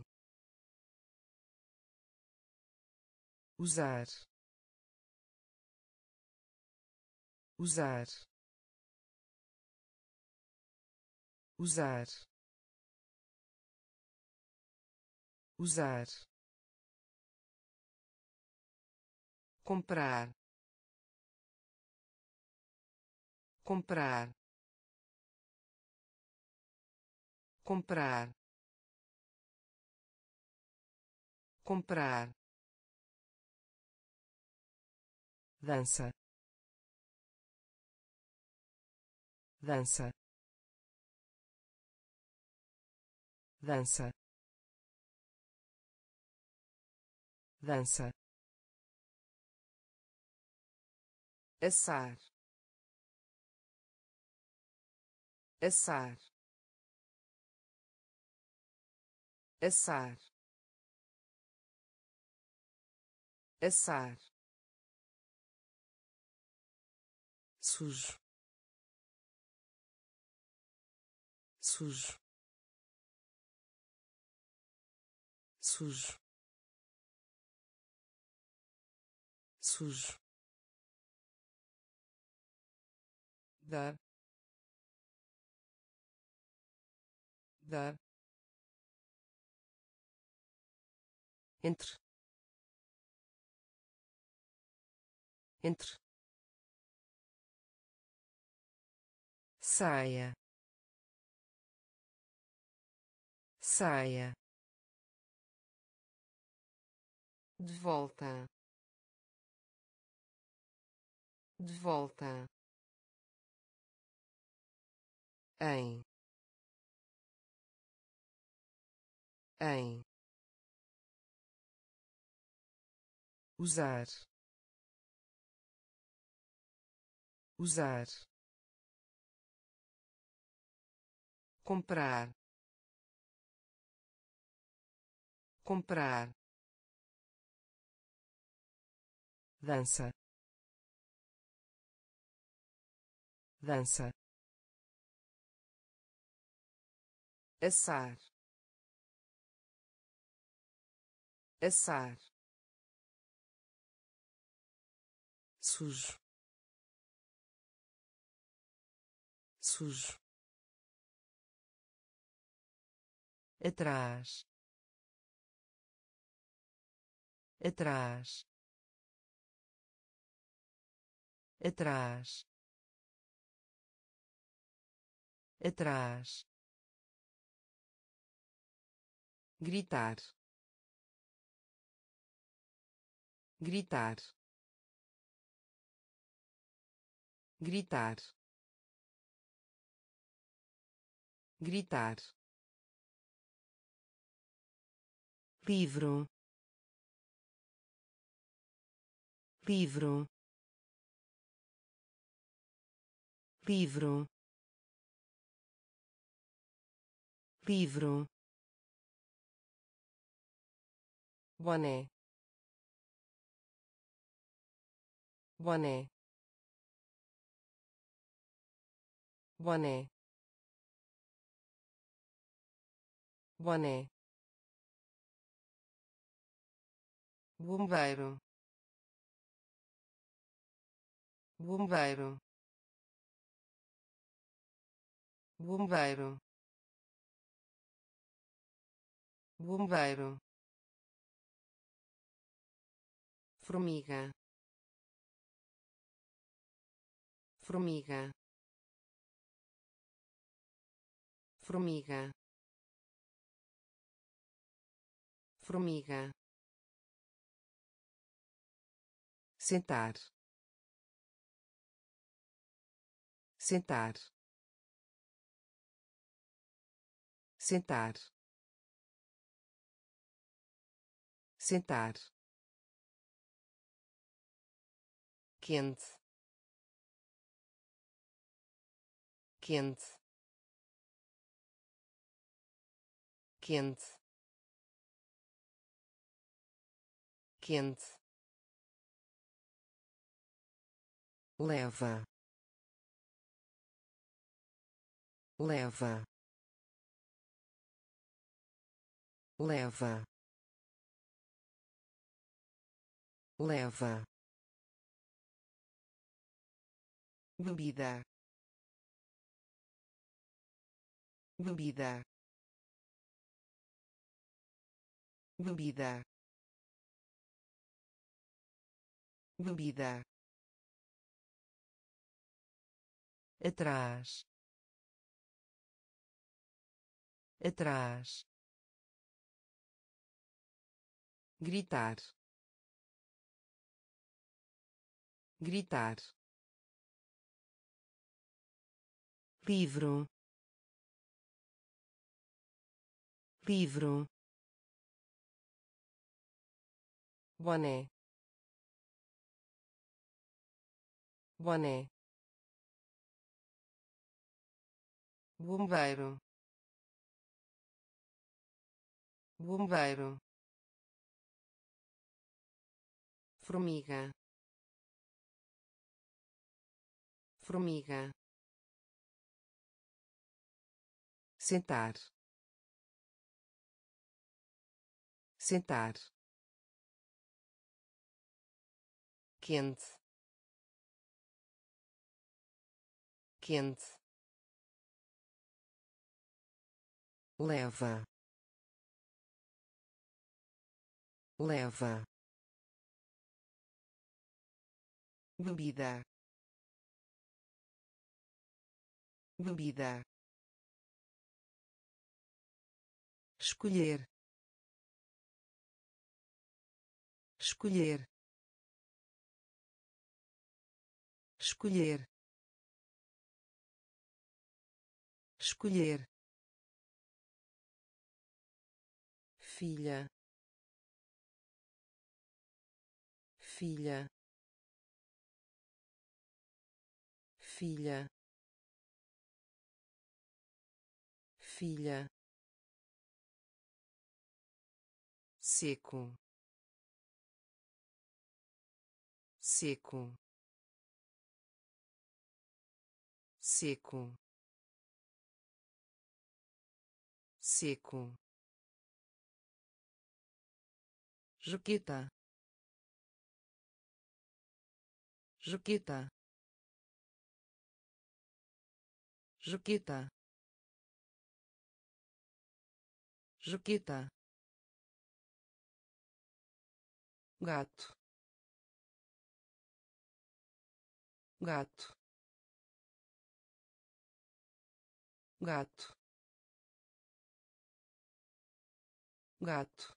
usar, usar, usar, usar, comprar, comprar, comprar, comprar, dança, dança, dança, dança, assar, assar, assar, assar, sujo, sujo, sujo, sujo, dar, dar, entre, entre, saia, saia, de volta, de volta, em, em, usar, usar, comprar, comprar, dança, dança, assar, assar, sujo, sujo, atrás, atrás, atrás, atrás, gritar, gritar, gritar, gritar, livro, livro, livro, livro, boné, boné, boné, boné, bombeiro, bombeiro, bombeiro, bombeiro, formiga, formiga, formiga, formiga, sentar, sentar, sentar, sentar, quente, quente, quente, quente, leva, leva, leva, leva, bebida, bebida, bebida, bebida, atrás, atrás, gritar, gritar, livro, livro, boné, boné, bombeiro, bombeiro, formiga, formiga, sentar, sentar, quente, quente, leva, leva, bebida, bebida, escolher, escolher, escolher, escolher, filha, filha, filha, filha, seco, seco, seco, seco, Juquita, Juquita, Juquita, Juquita, gato, gato, gato, gato,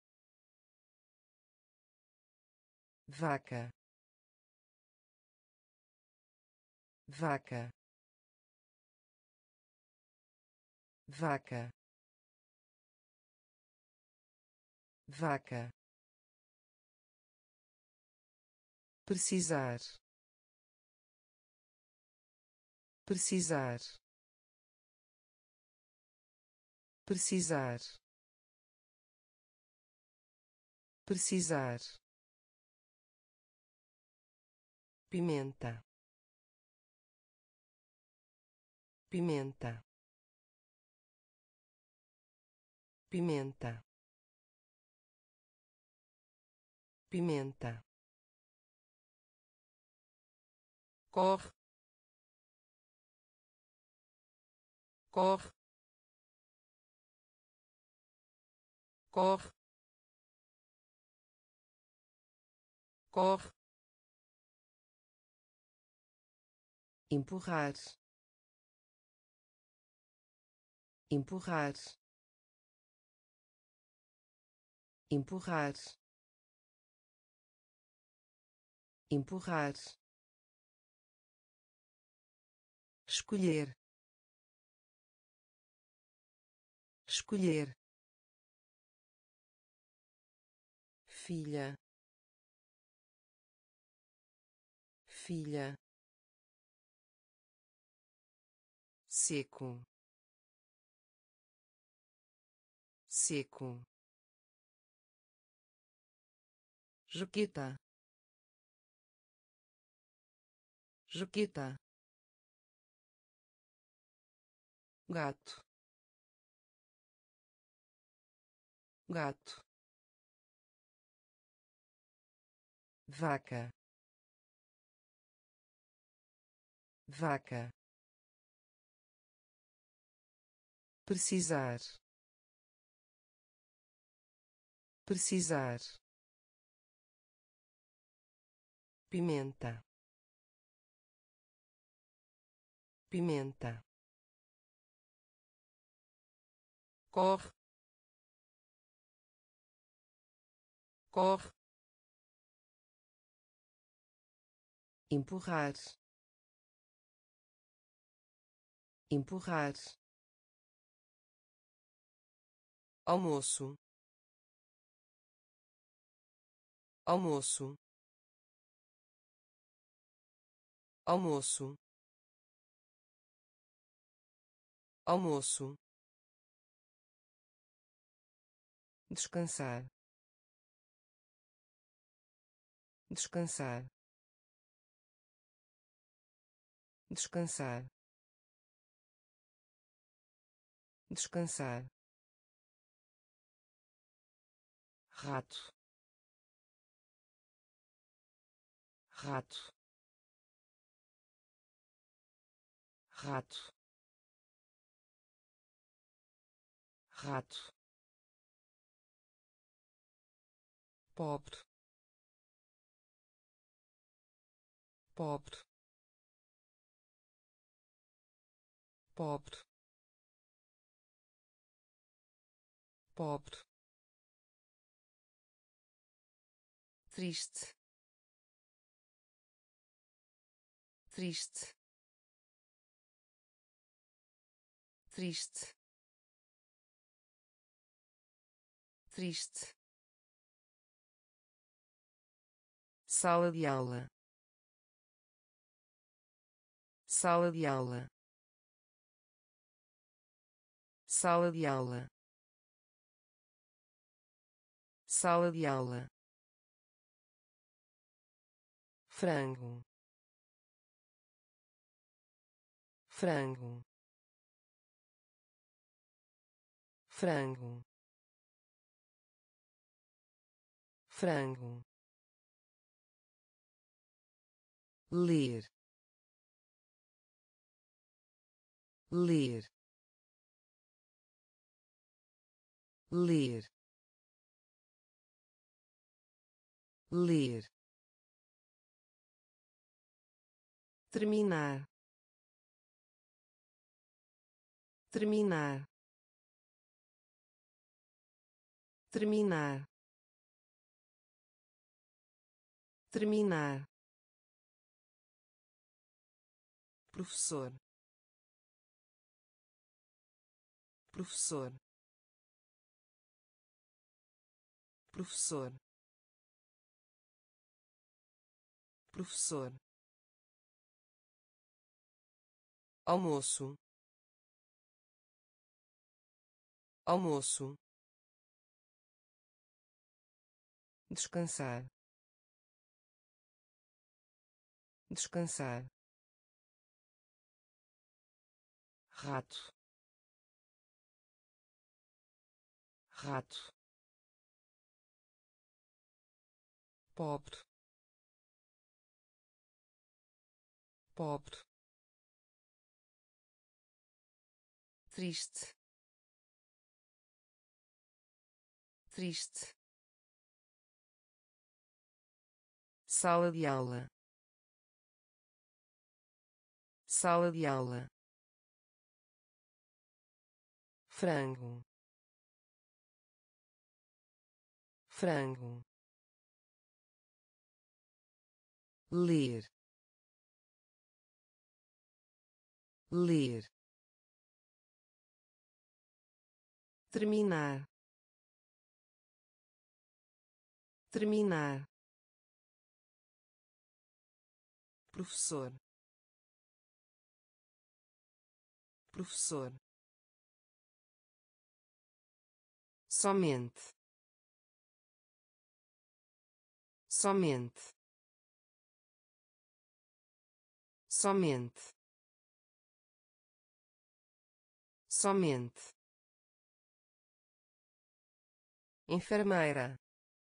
vaca, vaca, vaca, vaca, precisar, precisar, precisar, precisar, pimenta, pimenta, pimenta, pimenta, corre, corre, corre, corre, empurrar, empurrar, empurrar, empurrar, escolher, escolher, filha, filha, seco, seco, Juquita, Juquita, gato, gato, vaca, vaca, precisar, precisar, pimenta, pimenta, corre, corre, empurrar, empurrar, almoço, almoço, almoço, almoço, descansar, descansar, descansar, descansar, rato, rato, rato, rato, pobre, pobre, pobre, pobre, triste, triste, triste, triste, sala de aula, sala de aula, sala de aula, sala de aula, frango, frango, frango, frango, ler, ler, ler, ler, terminar, terminar, terminar, terminar, professor, professor, professor, professor, almoço, almoço, descansar, descansar, rato, rato, pobre, pobre, triste, triste, sala de aula, sala de aula, frango, frango, ler, ler, terminar, terminar, professor, professor, somente, somente, somente, somente, enfermeira,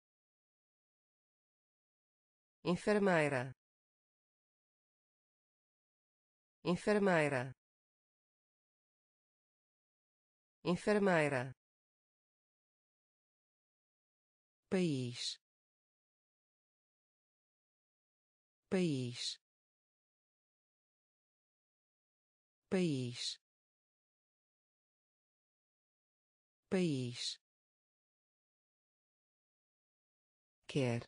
enfermeira, enfermeira, enfermeira, país, país, país, país, quer,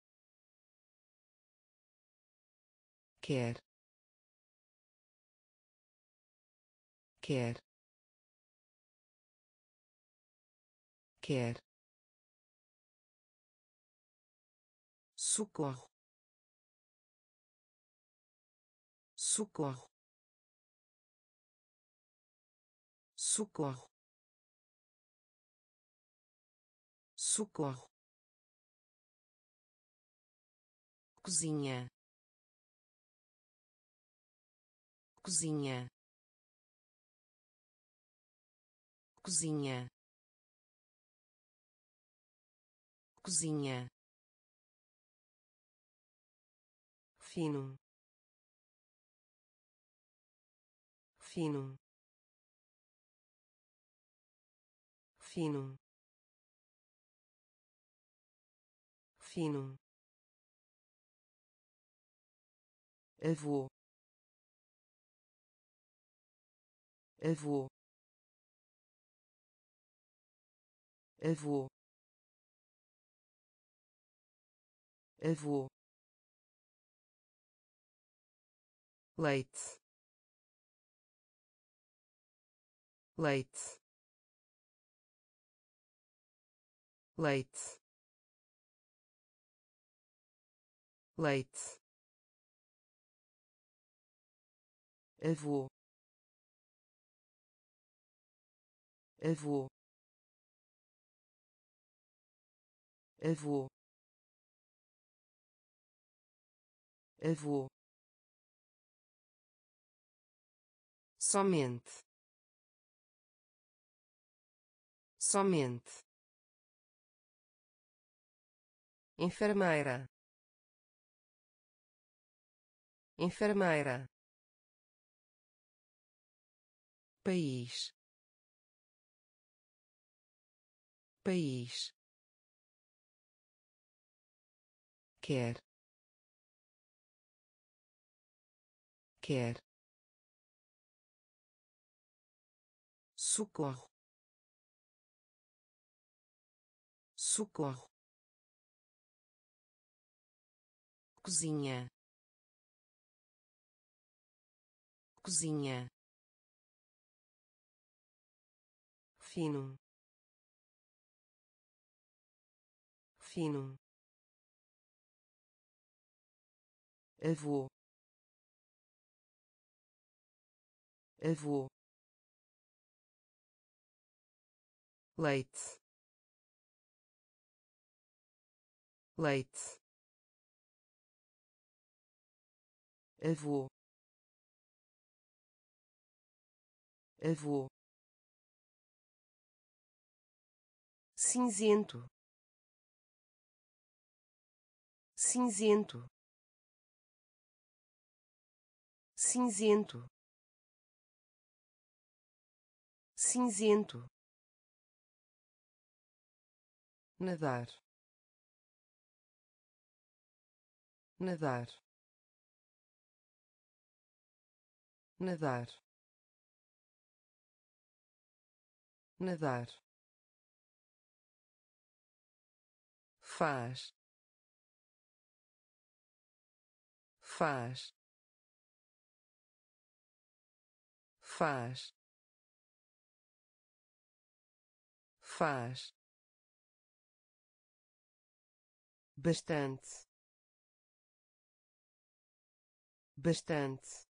quer, quer, quer, socorro, socorro, socorro, socorro, cozinha, cozinha, cozinha, cozinha, fino, fino, fino, fino, avô, avô, avô, avô, leite, leite, leite, leite, avô, avô, avô, avô, somente, somente, enfermeira, enfermeira, país, país, quer, quer, socorro, socorro, cozinha, cozinha, fino, fino, avô, avô, leite, leite, avô, avô, cinzento, cinzento, cinzento, cinzento, nadar, nadar, nadar, nadar, faz, faz, faz, faz, bastante, bastante,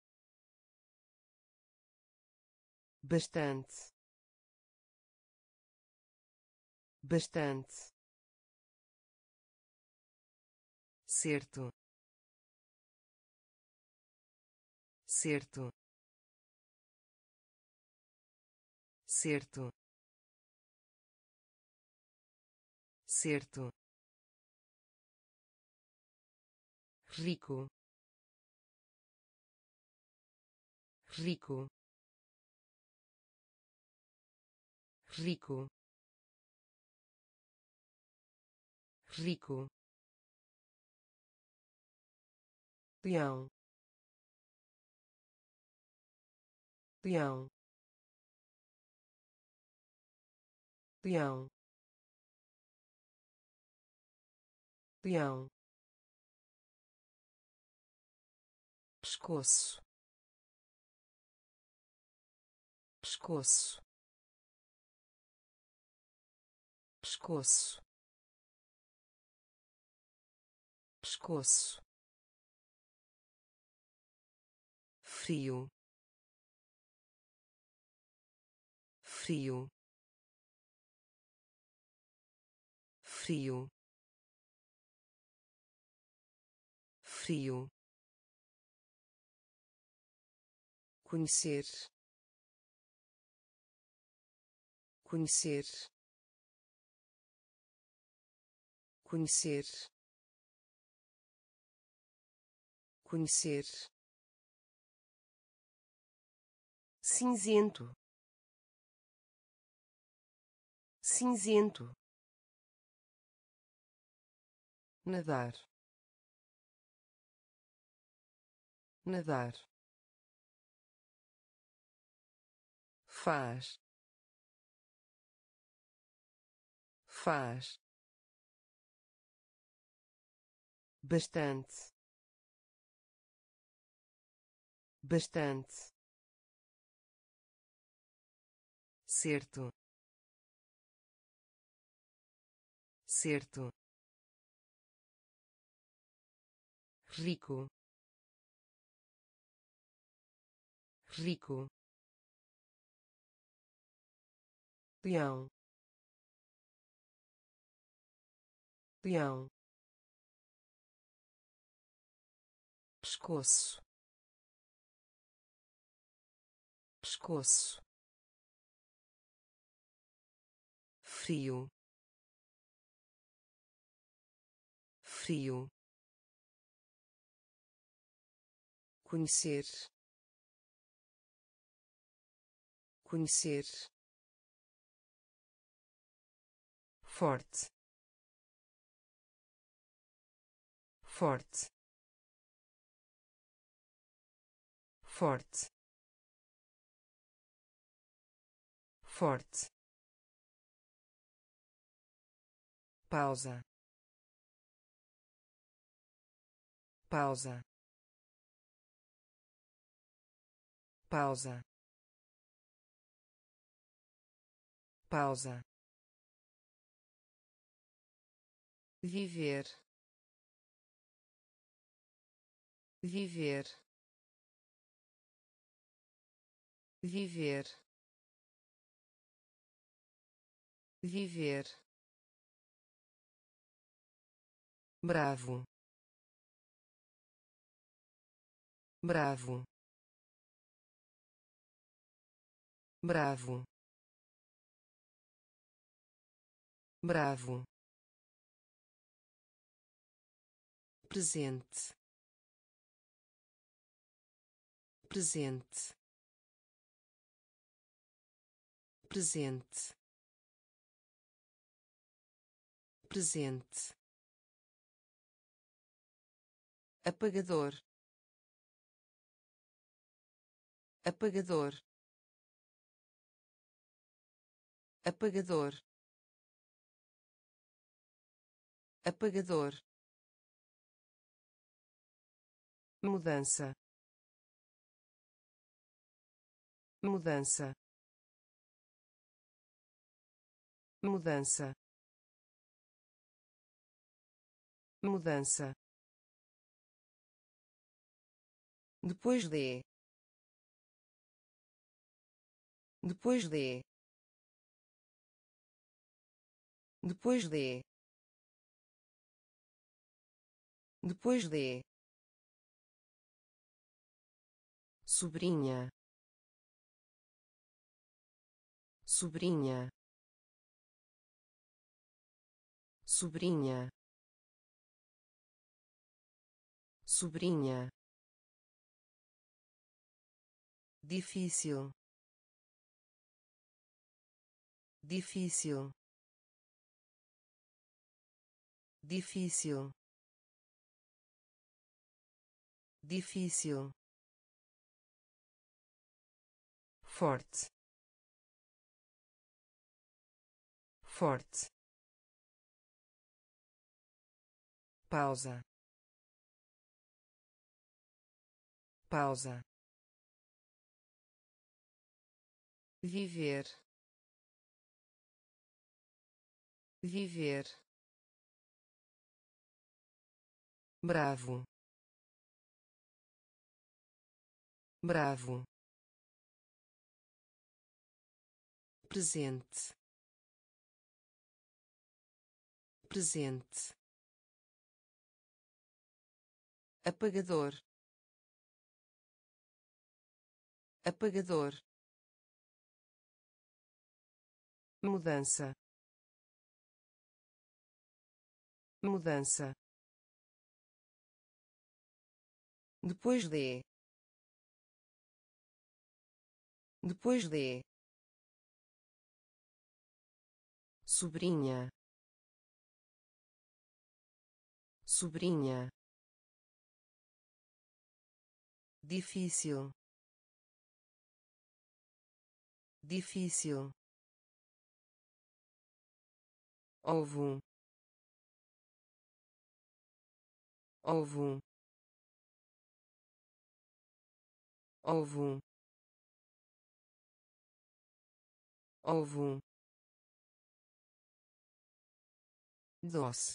bastante, bastante, certo, certo, certo, certo, rico, rico, rico, rico, leão, leão, leão, leão, pescoço, pescoço, pescoço, pescoço, frio, frio, frio, frio, conhecer, conhecer, conhecer, conhecer, cinzento, cinzento, nadar, nadar, faz, faz, bastante, bastante, certo, certo, rico, rico, leão, leão, pescoço, pescoço, frio, frio, conhecer, conhecer, forte, forte, forte, forte, pausa, pausa, pausa, pausa, viver, viver, viver, viver, bravo, bravo, bravo, bravo, presente, presente, presente, presente, apagador, apagador, apagador, apagador, mudança, mudança, mudança, mudança, depois de, depois de, depois de, depois de, sobrinha, sobrinha, sobrinha, sobrinha, difícil, difícil, difícil, difícil, forte, forte, pausa, pausa, viver, viver, bravo, bravo, presente, presente, apagador, apagador, mudança, mudança, depois de, depois de, sobrinha, sobrinha, difícil, difícil, ovo, ovo, ovo, ovo, doce,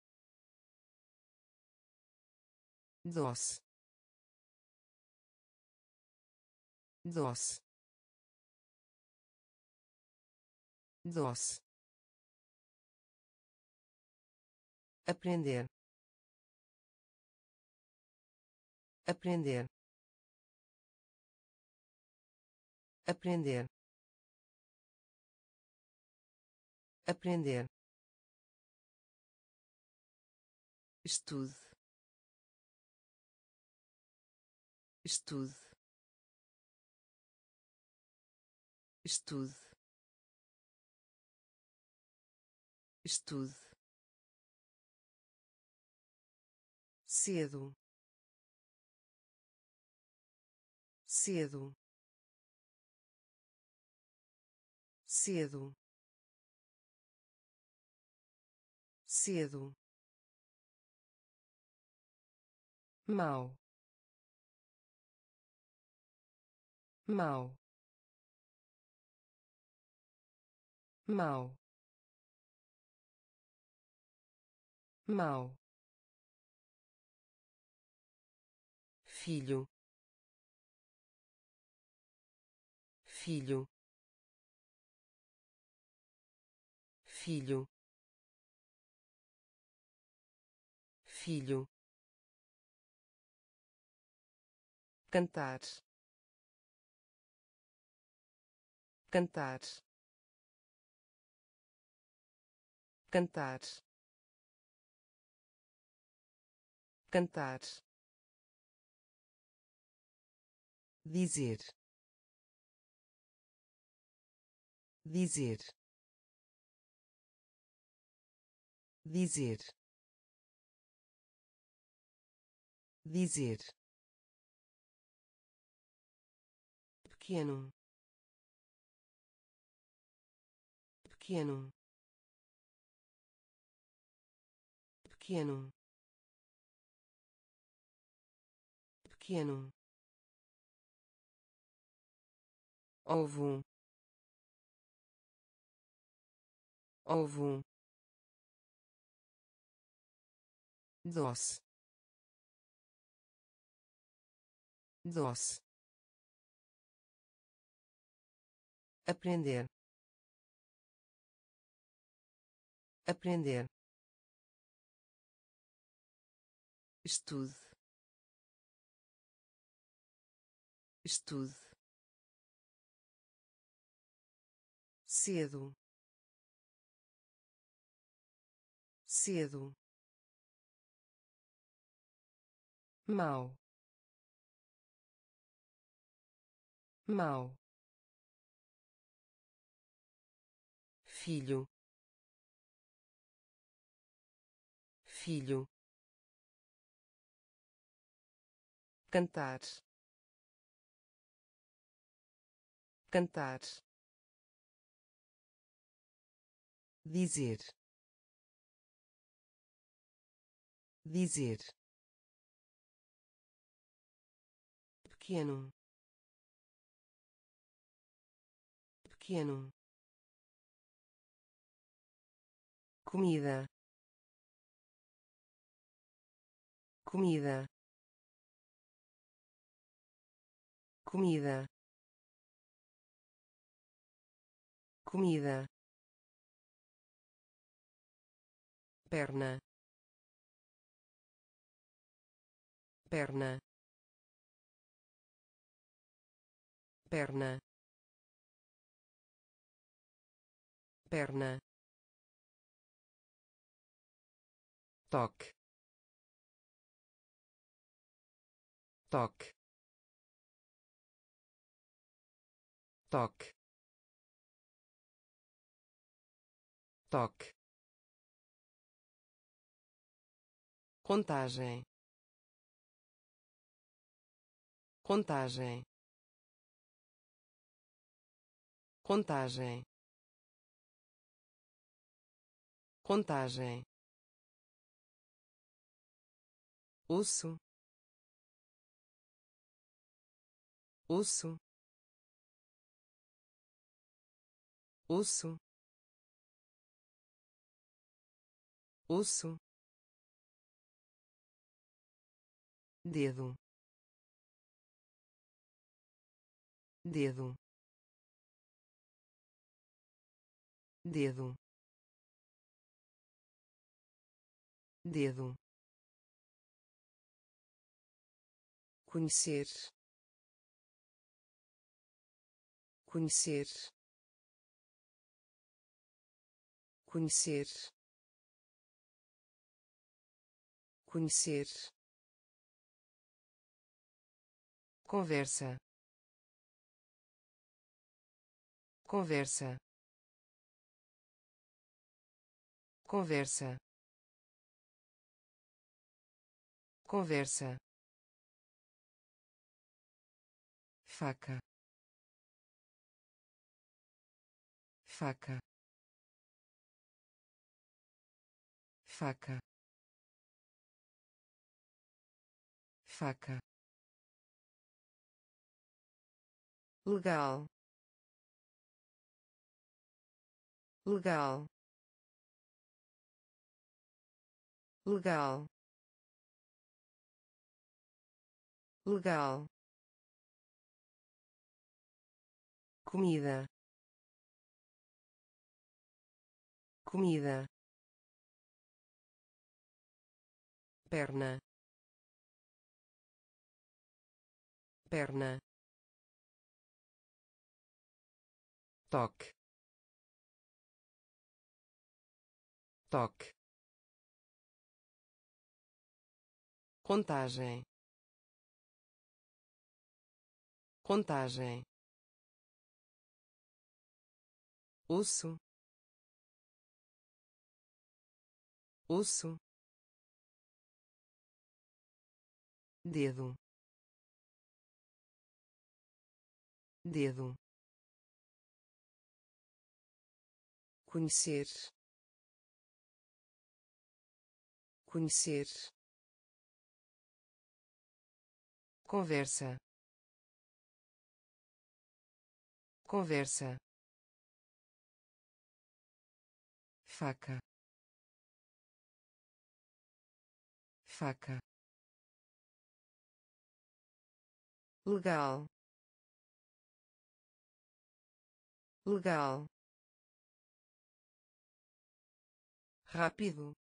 doce, doce, doce, aprender, aprender, aprender, aprender, estude, estude, estude, estude, cedo, cedo, cedo, cedo, mau, mau, mau, mau, filho, filho, filho, filho, cantar, cantar, cantar, cantar, dizer, dizer, dizer, dizer, pequeno, pequeno, pequeno, pequeno, ovo, ovo, doce, doce, aprender, aprender, estude, estude, cedo, cedo, mau, mau, filho, filho, cantar, cantar, dizer, dizer, pequeno, pequeno, comida, comida, comida, comida, perna, perna, perna, perna, toque, toque, toque, toque, contagem, contagem, contagem, contagem, osso, osso, osso, osso, dedo, dedo, dedo, dedo, conhecer, conhecer, conhecer, conhecer, conversa, conversa, conversa, conversa, faca, faca, faca, faca, legal, legal, legal, legal, comida, comida, perna, perna, toque, toque, contagem, contagem, osso, osso, dedo, dedo, conhecer, conhecer, conversa, conversa, faca, faca, legal, legal, rápido,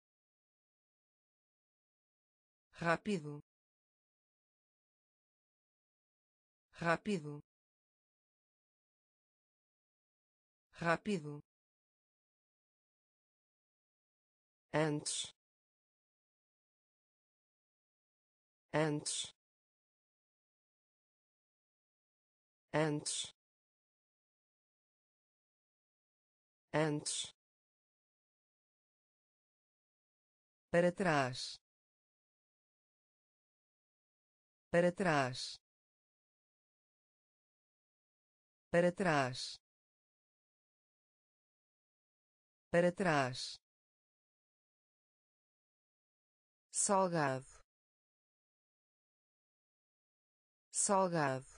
rápido, rápido, rápido, antes, antes, antes, antes, para trás, para trás, para trás, para trás, salgado, salgado,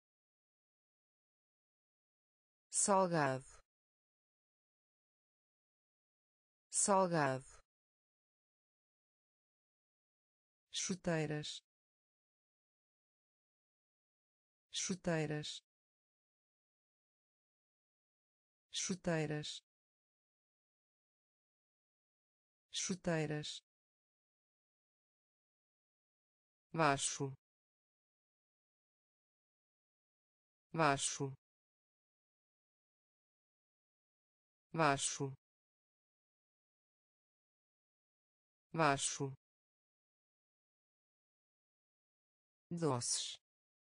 salgado, salgado, chuteiras, chuteiras, chuteiras, chuteiras, baixo, baixo, baixo, baixo, doces,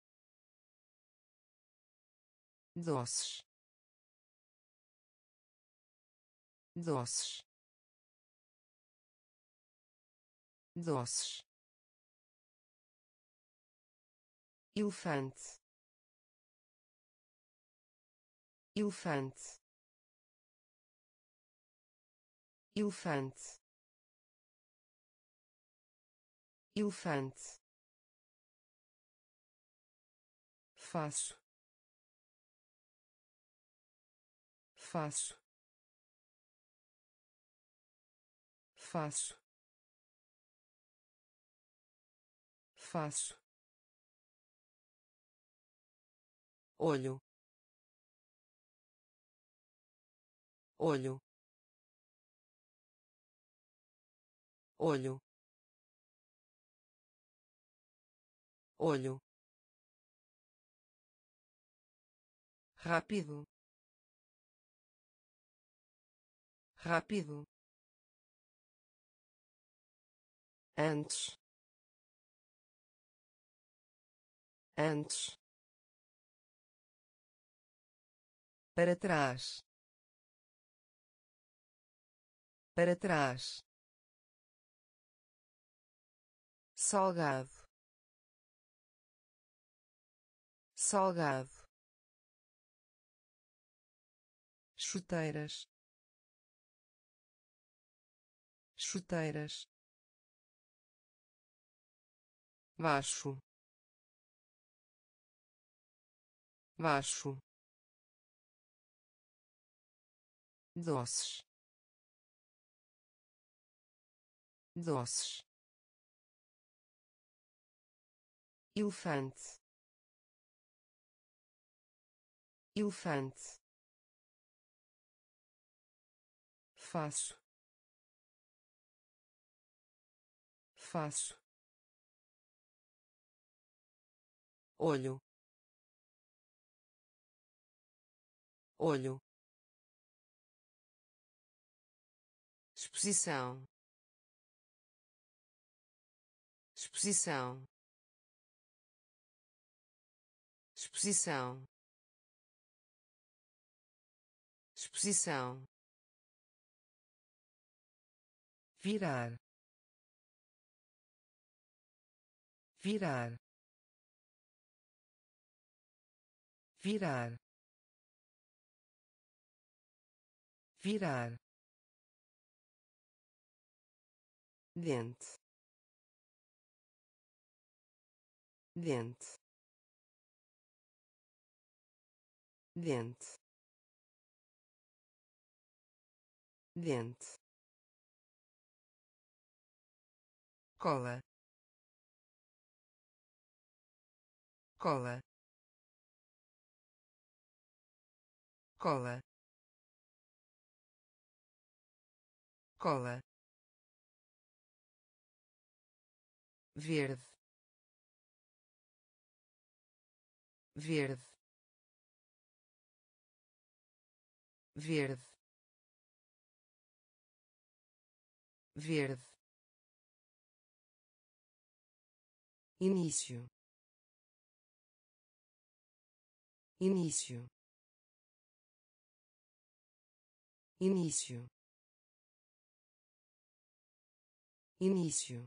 doces, doces, doces, elefante, elefante, elefante, elefante, faço, faço, faço, faço, olho, olho, olho, olho, rápido, rápido, antes, antes, para trás, para trás, salgado, salgado, chuteiras, chuteiras, baixo, baixo, doces, doces, elefante, elefante, faço, faço, olho, olho, exposição, exposição, exposição, exposição, virar, virar, virar, virar, dente, dente, dente, dente, cola, cola, cola, cola, verde, verde, verde, verde, início, início, início, início,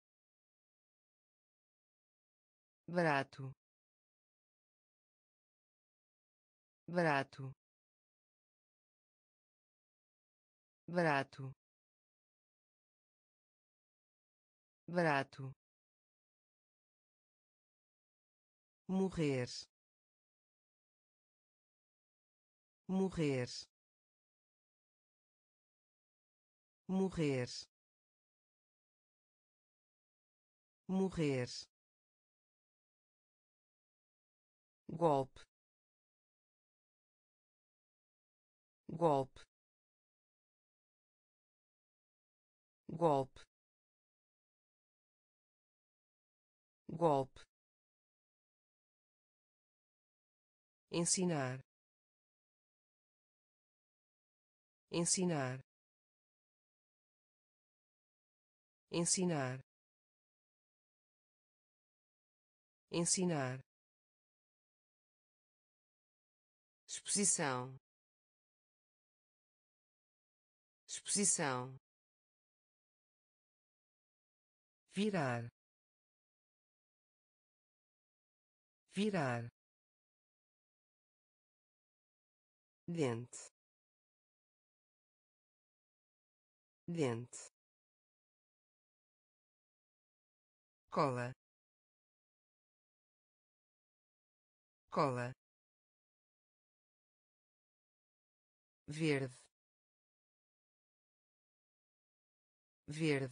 barato, barato, barato, barato, morrer, morrer, morrer, morrer, golpe, golpe, golpe, golpe, ensinar, ensinar, ensinar, ensinar, exposição, exposição, virar, virar, dente, dente, cola, cola, verde, verde,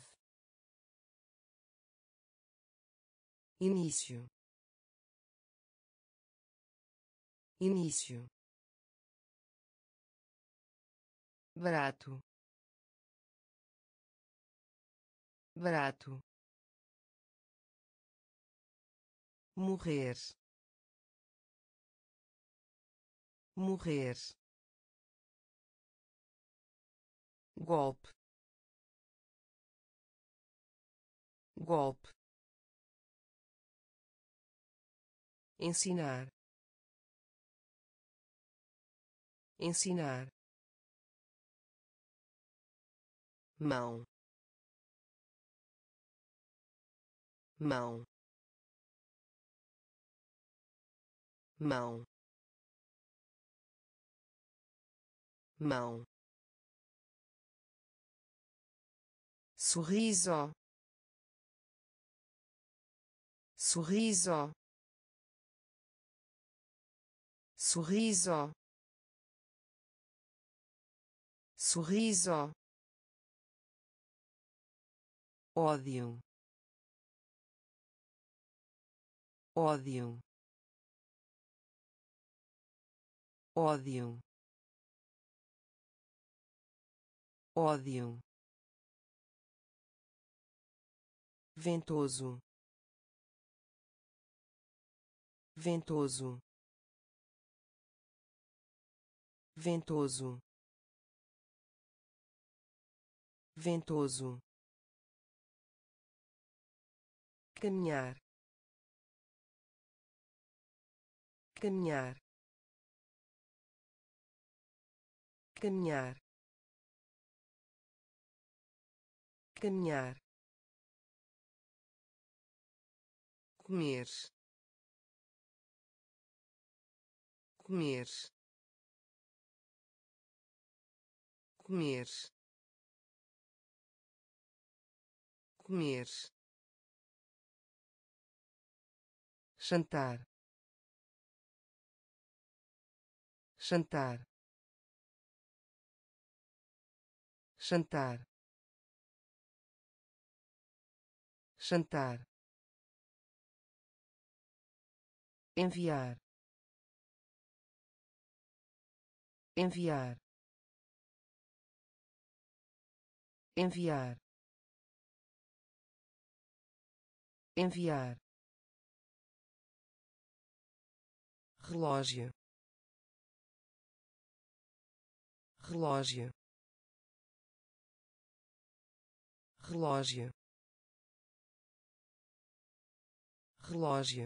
início, início, barato, barato, morrer, morrer, golpe, golpe, ensinar, ensinar, mão, mão, mão, mão, sorriso, sorriso, sorriso, sorriso, ódio, ódio, ódio, ódio, ventoso, ventoso, ventoso, ventoso, caminhar, caminhar, caminhar, caminhar, comer, comer, comer, comer, jantar, jantar, jantar, jantar, enviar, enviar, enviar, enviar, relógio, relógio, relógio, relógio,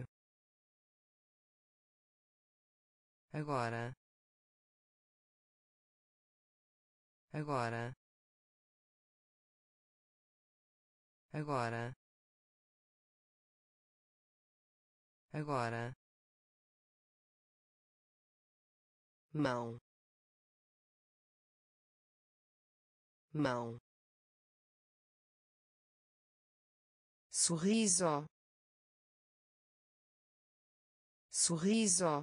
agora, agora, agora, agora, mão, mão, sorriso, sorriso,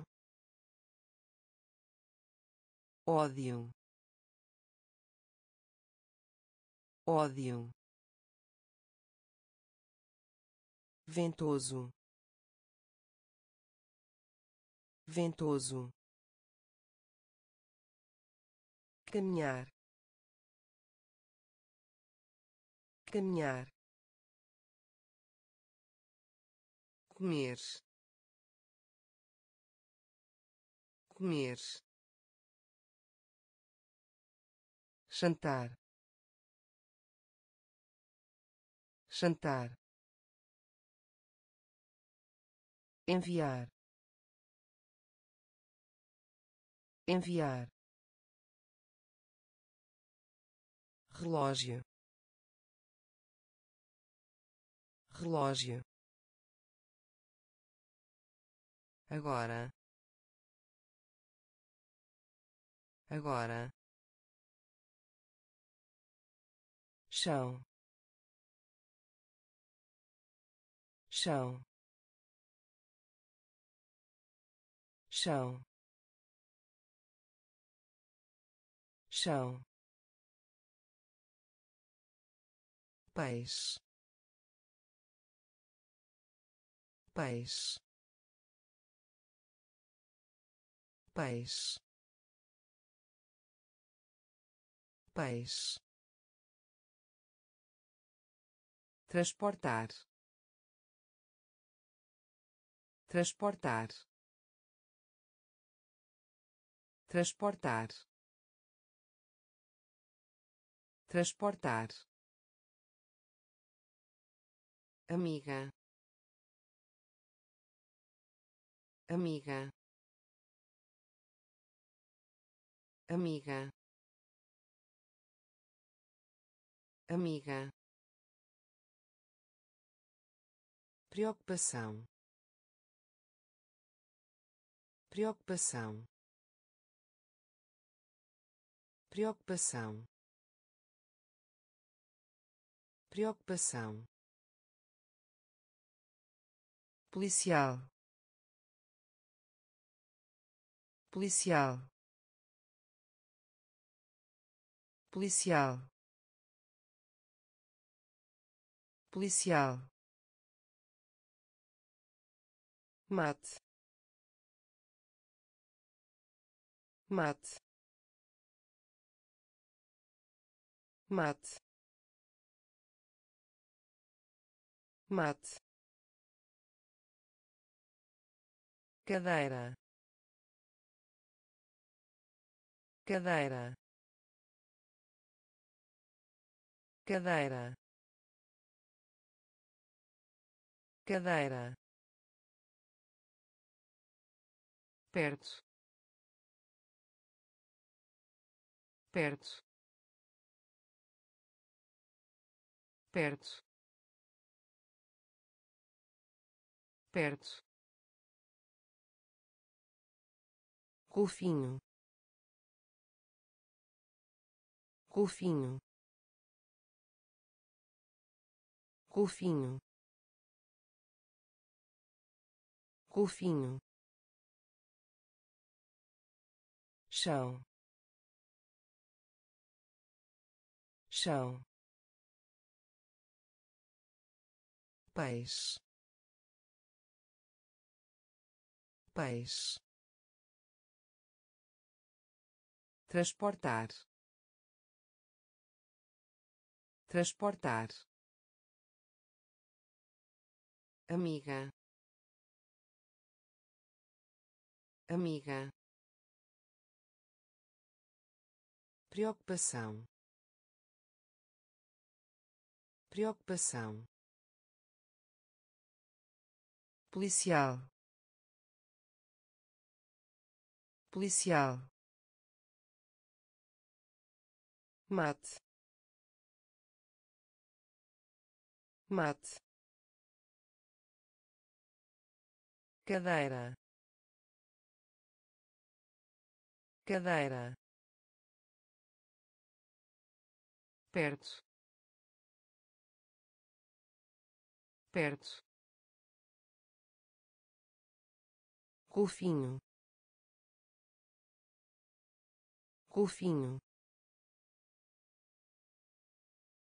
ódio, ódio, ventoso, ventoso, caminhar, caminhar, comer, comer, jantar, jantar, enviar, enviar, relógio, relógio, agora, agora, chão, chão, chão, chão, peixe, peixe, peixe, peixe, transportar, transportar, transportar, transportar, amiga, amiga, amiga, amiga, preocupação, preocupação, preocupação, preocupação, policial, policial, policial, policial, mate, mate, mate, mate, cadeira, cadeira, cadeira, cadeira, perto, perto, perto, perto, golfinho, golfinho, golfinho, golfinho, chão, chão, peixe, peixe, transportar, transportar, amiga, amiga, preocupação, preocupação, policial, policial, mate, mate, cadeira, cadeira, perto, perto, golfinho, golfinho,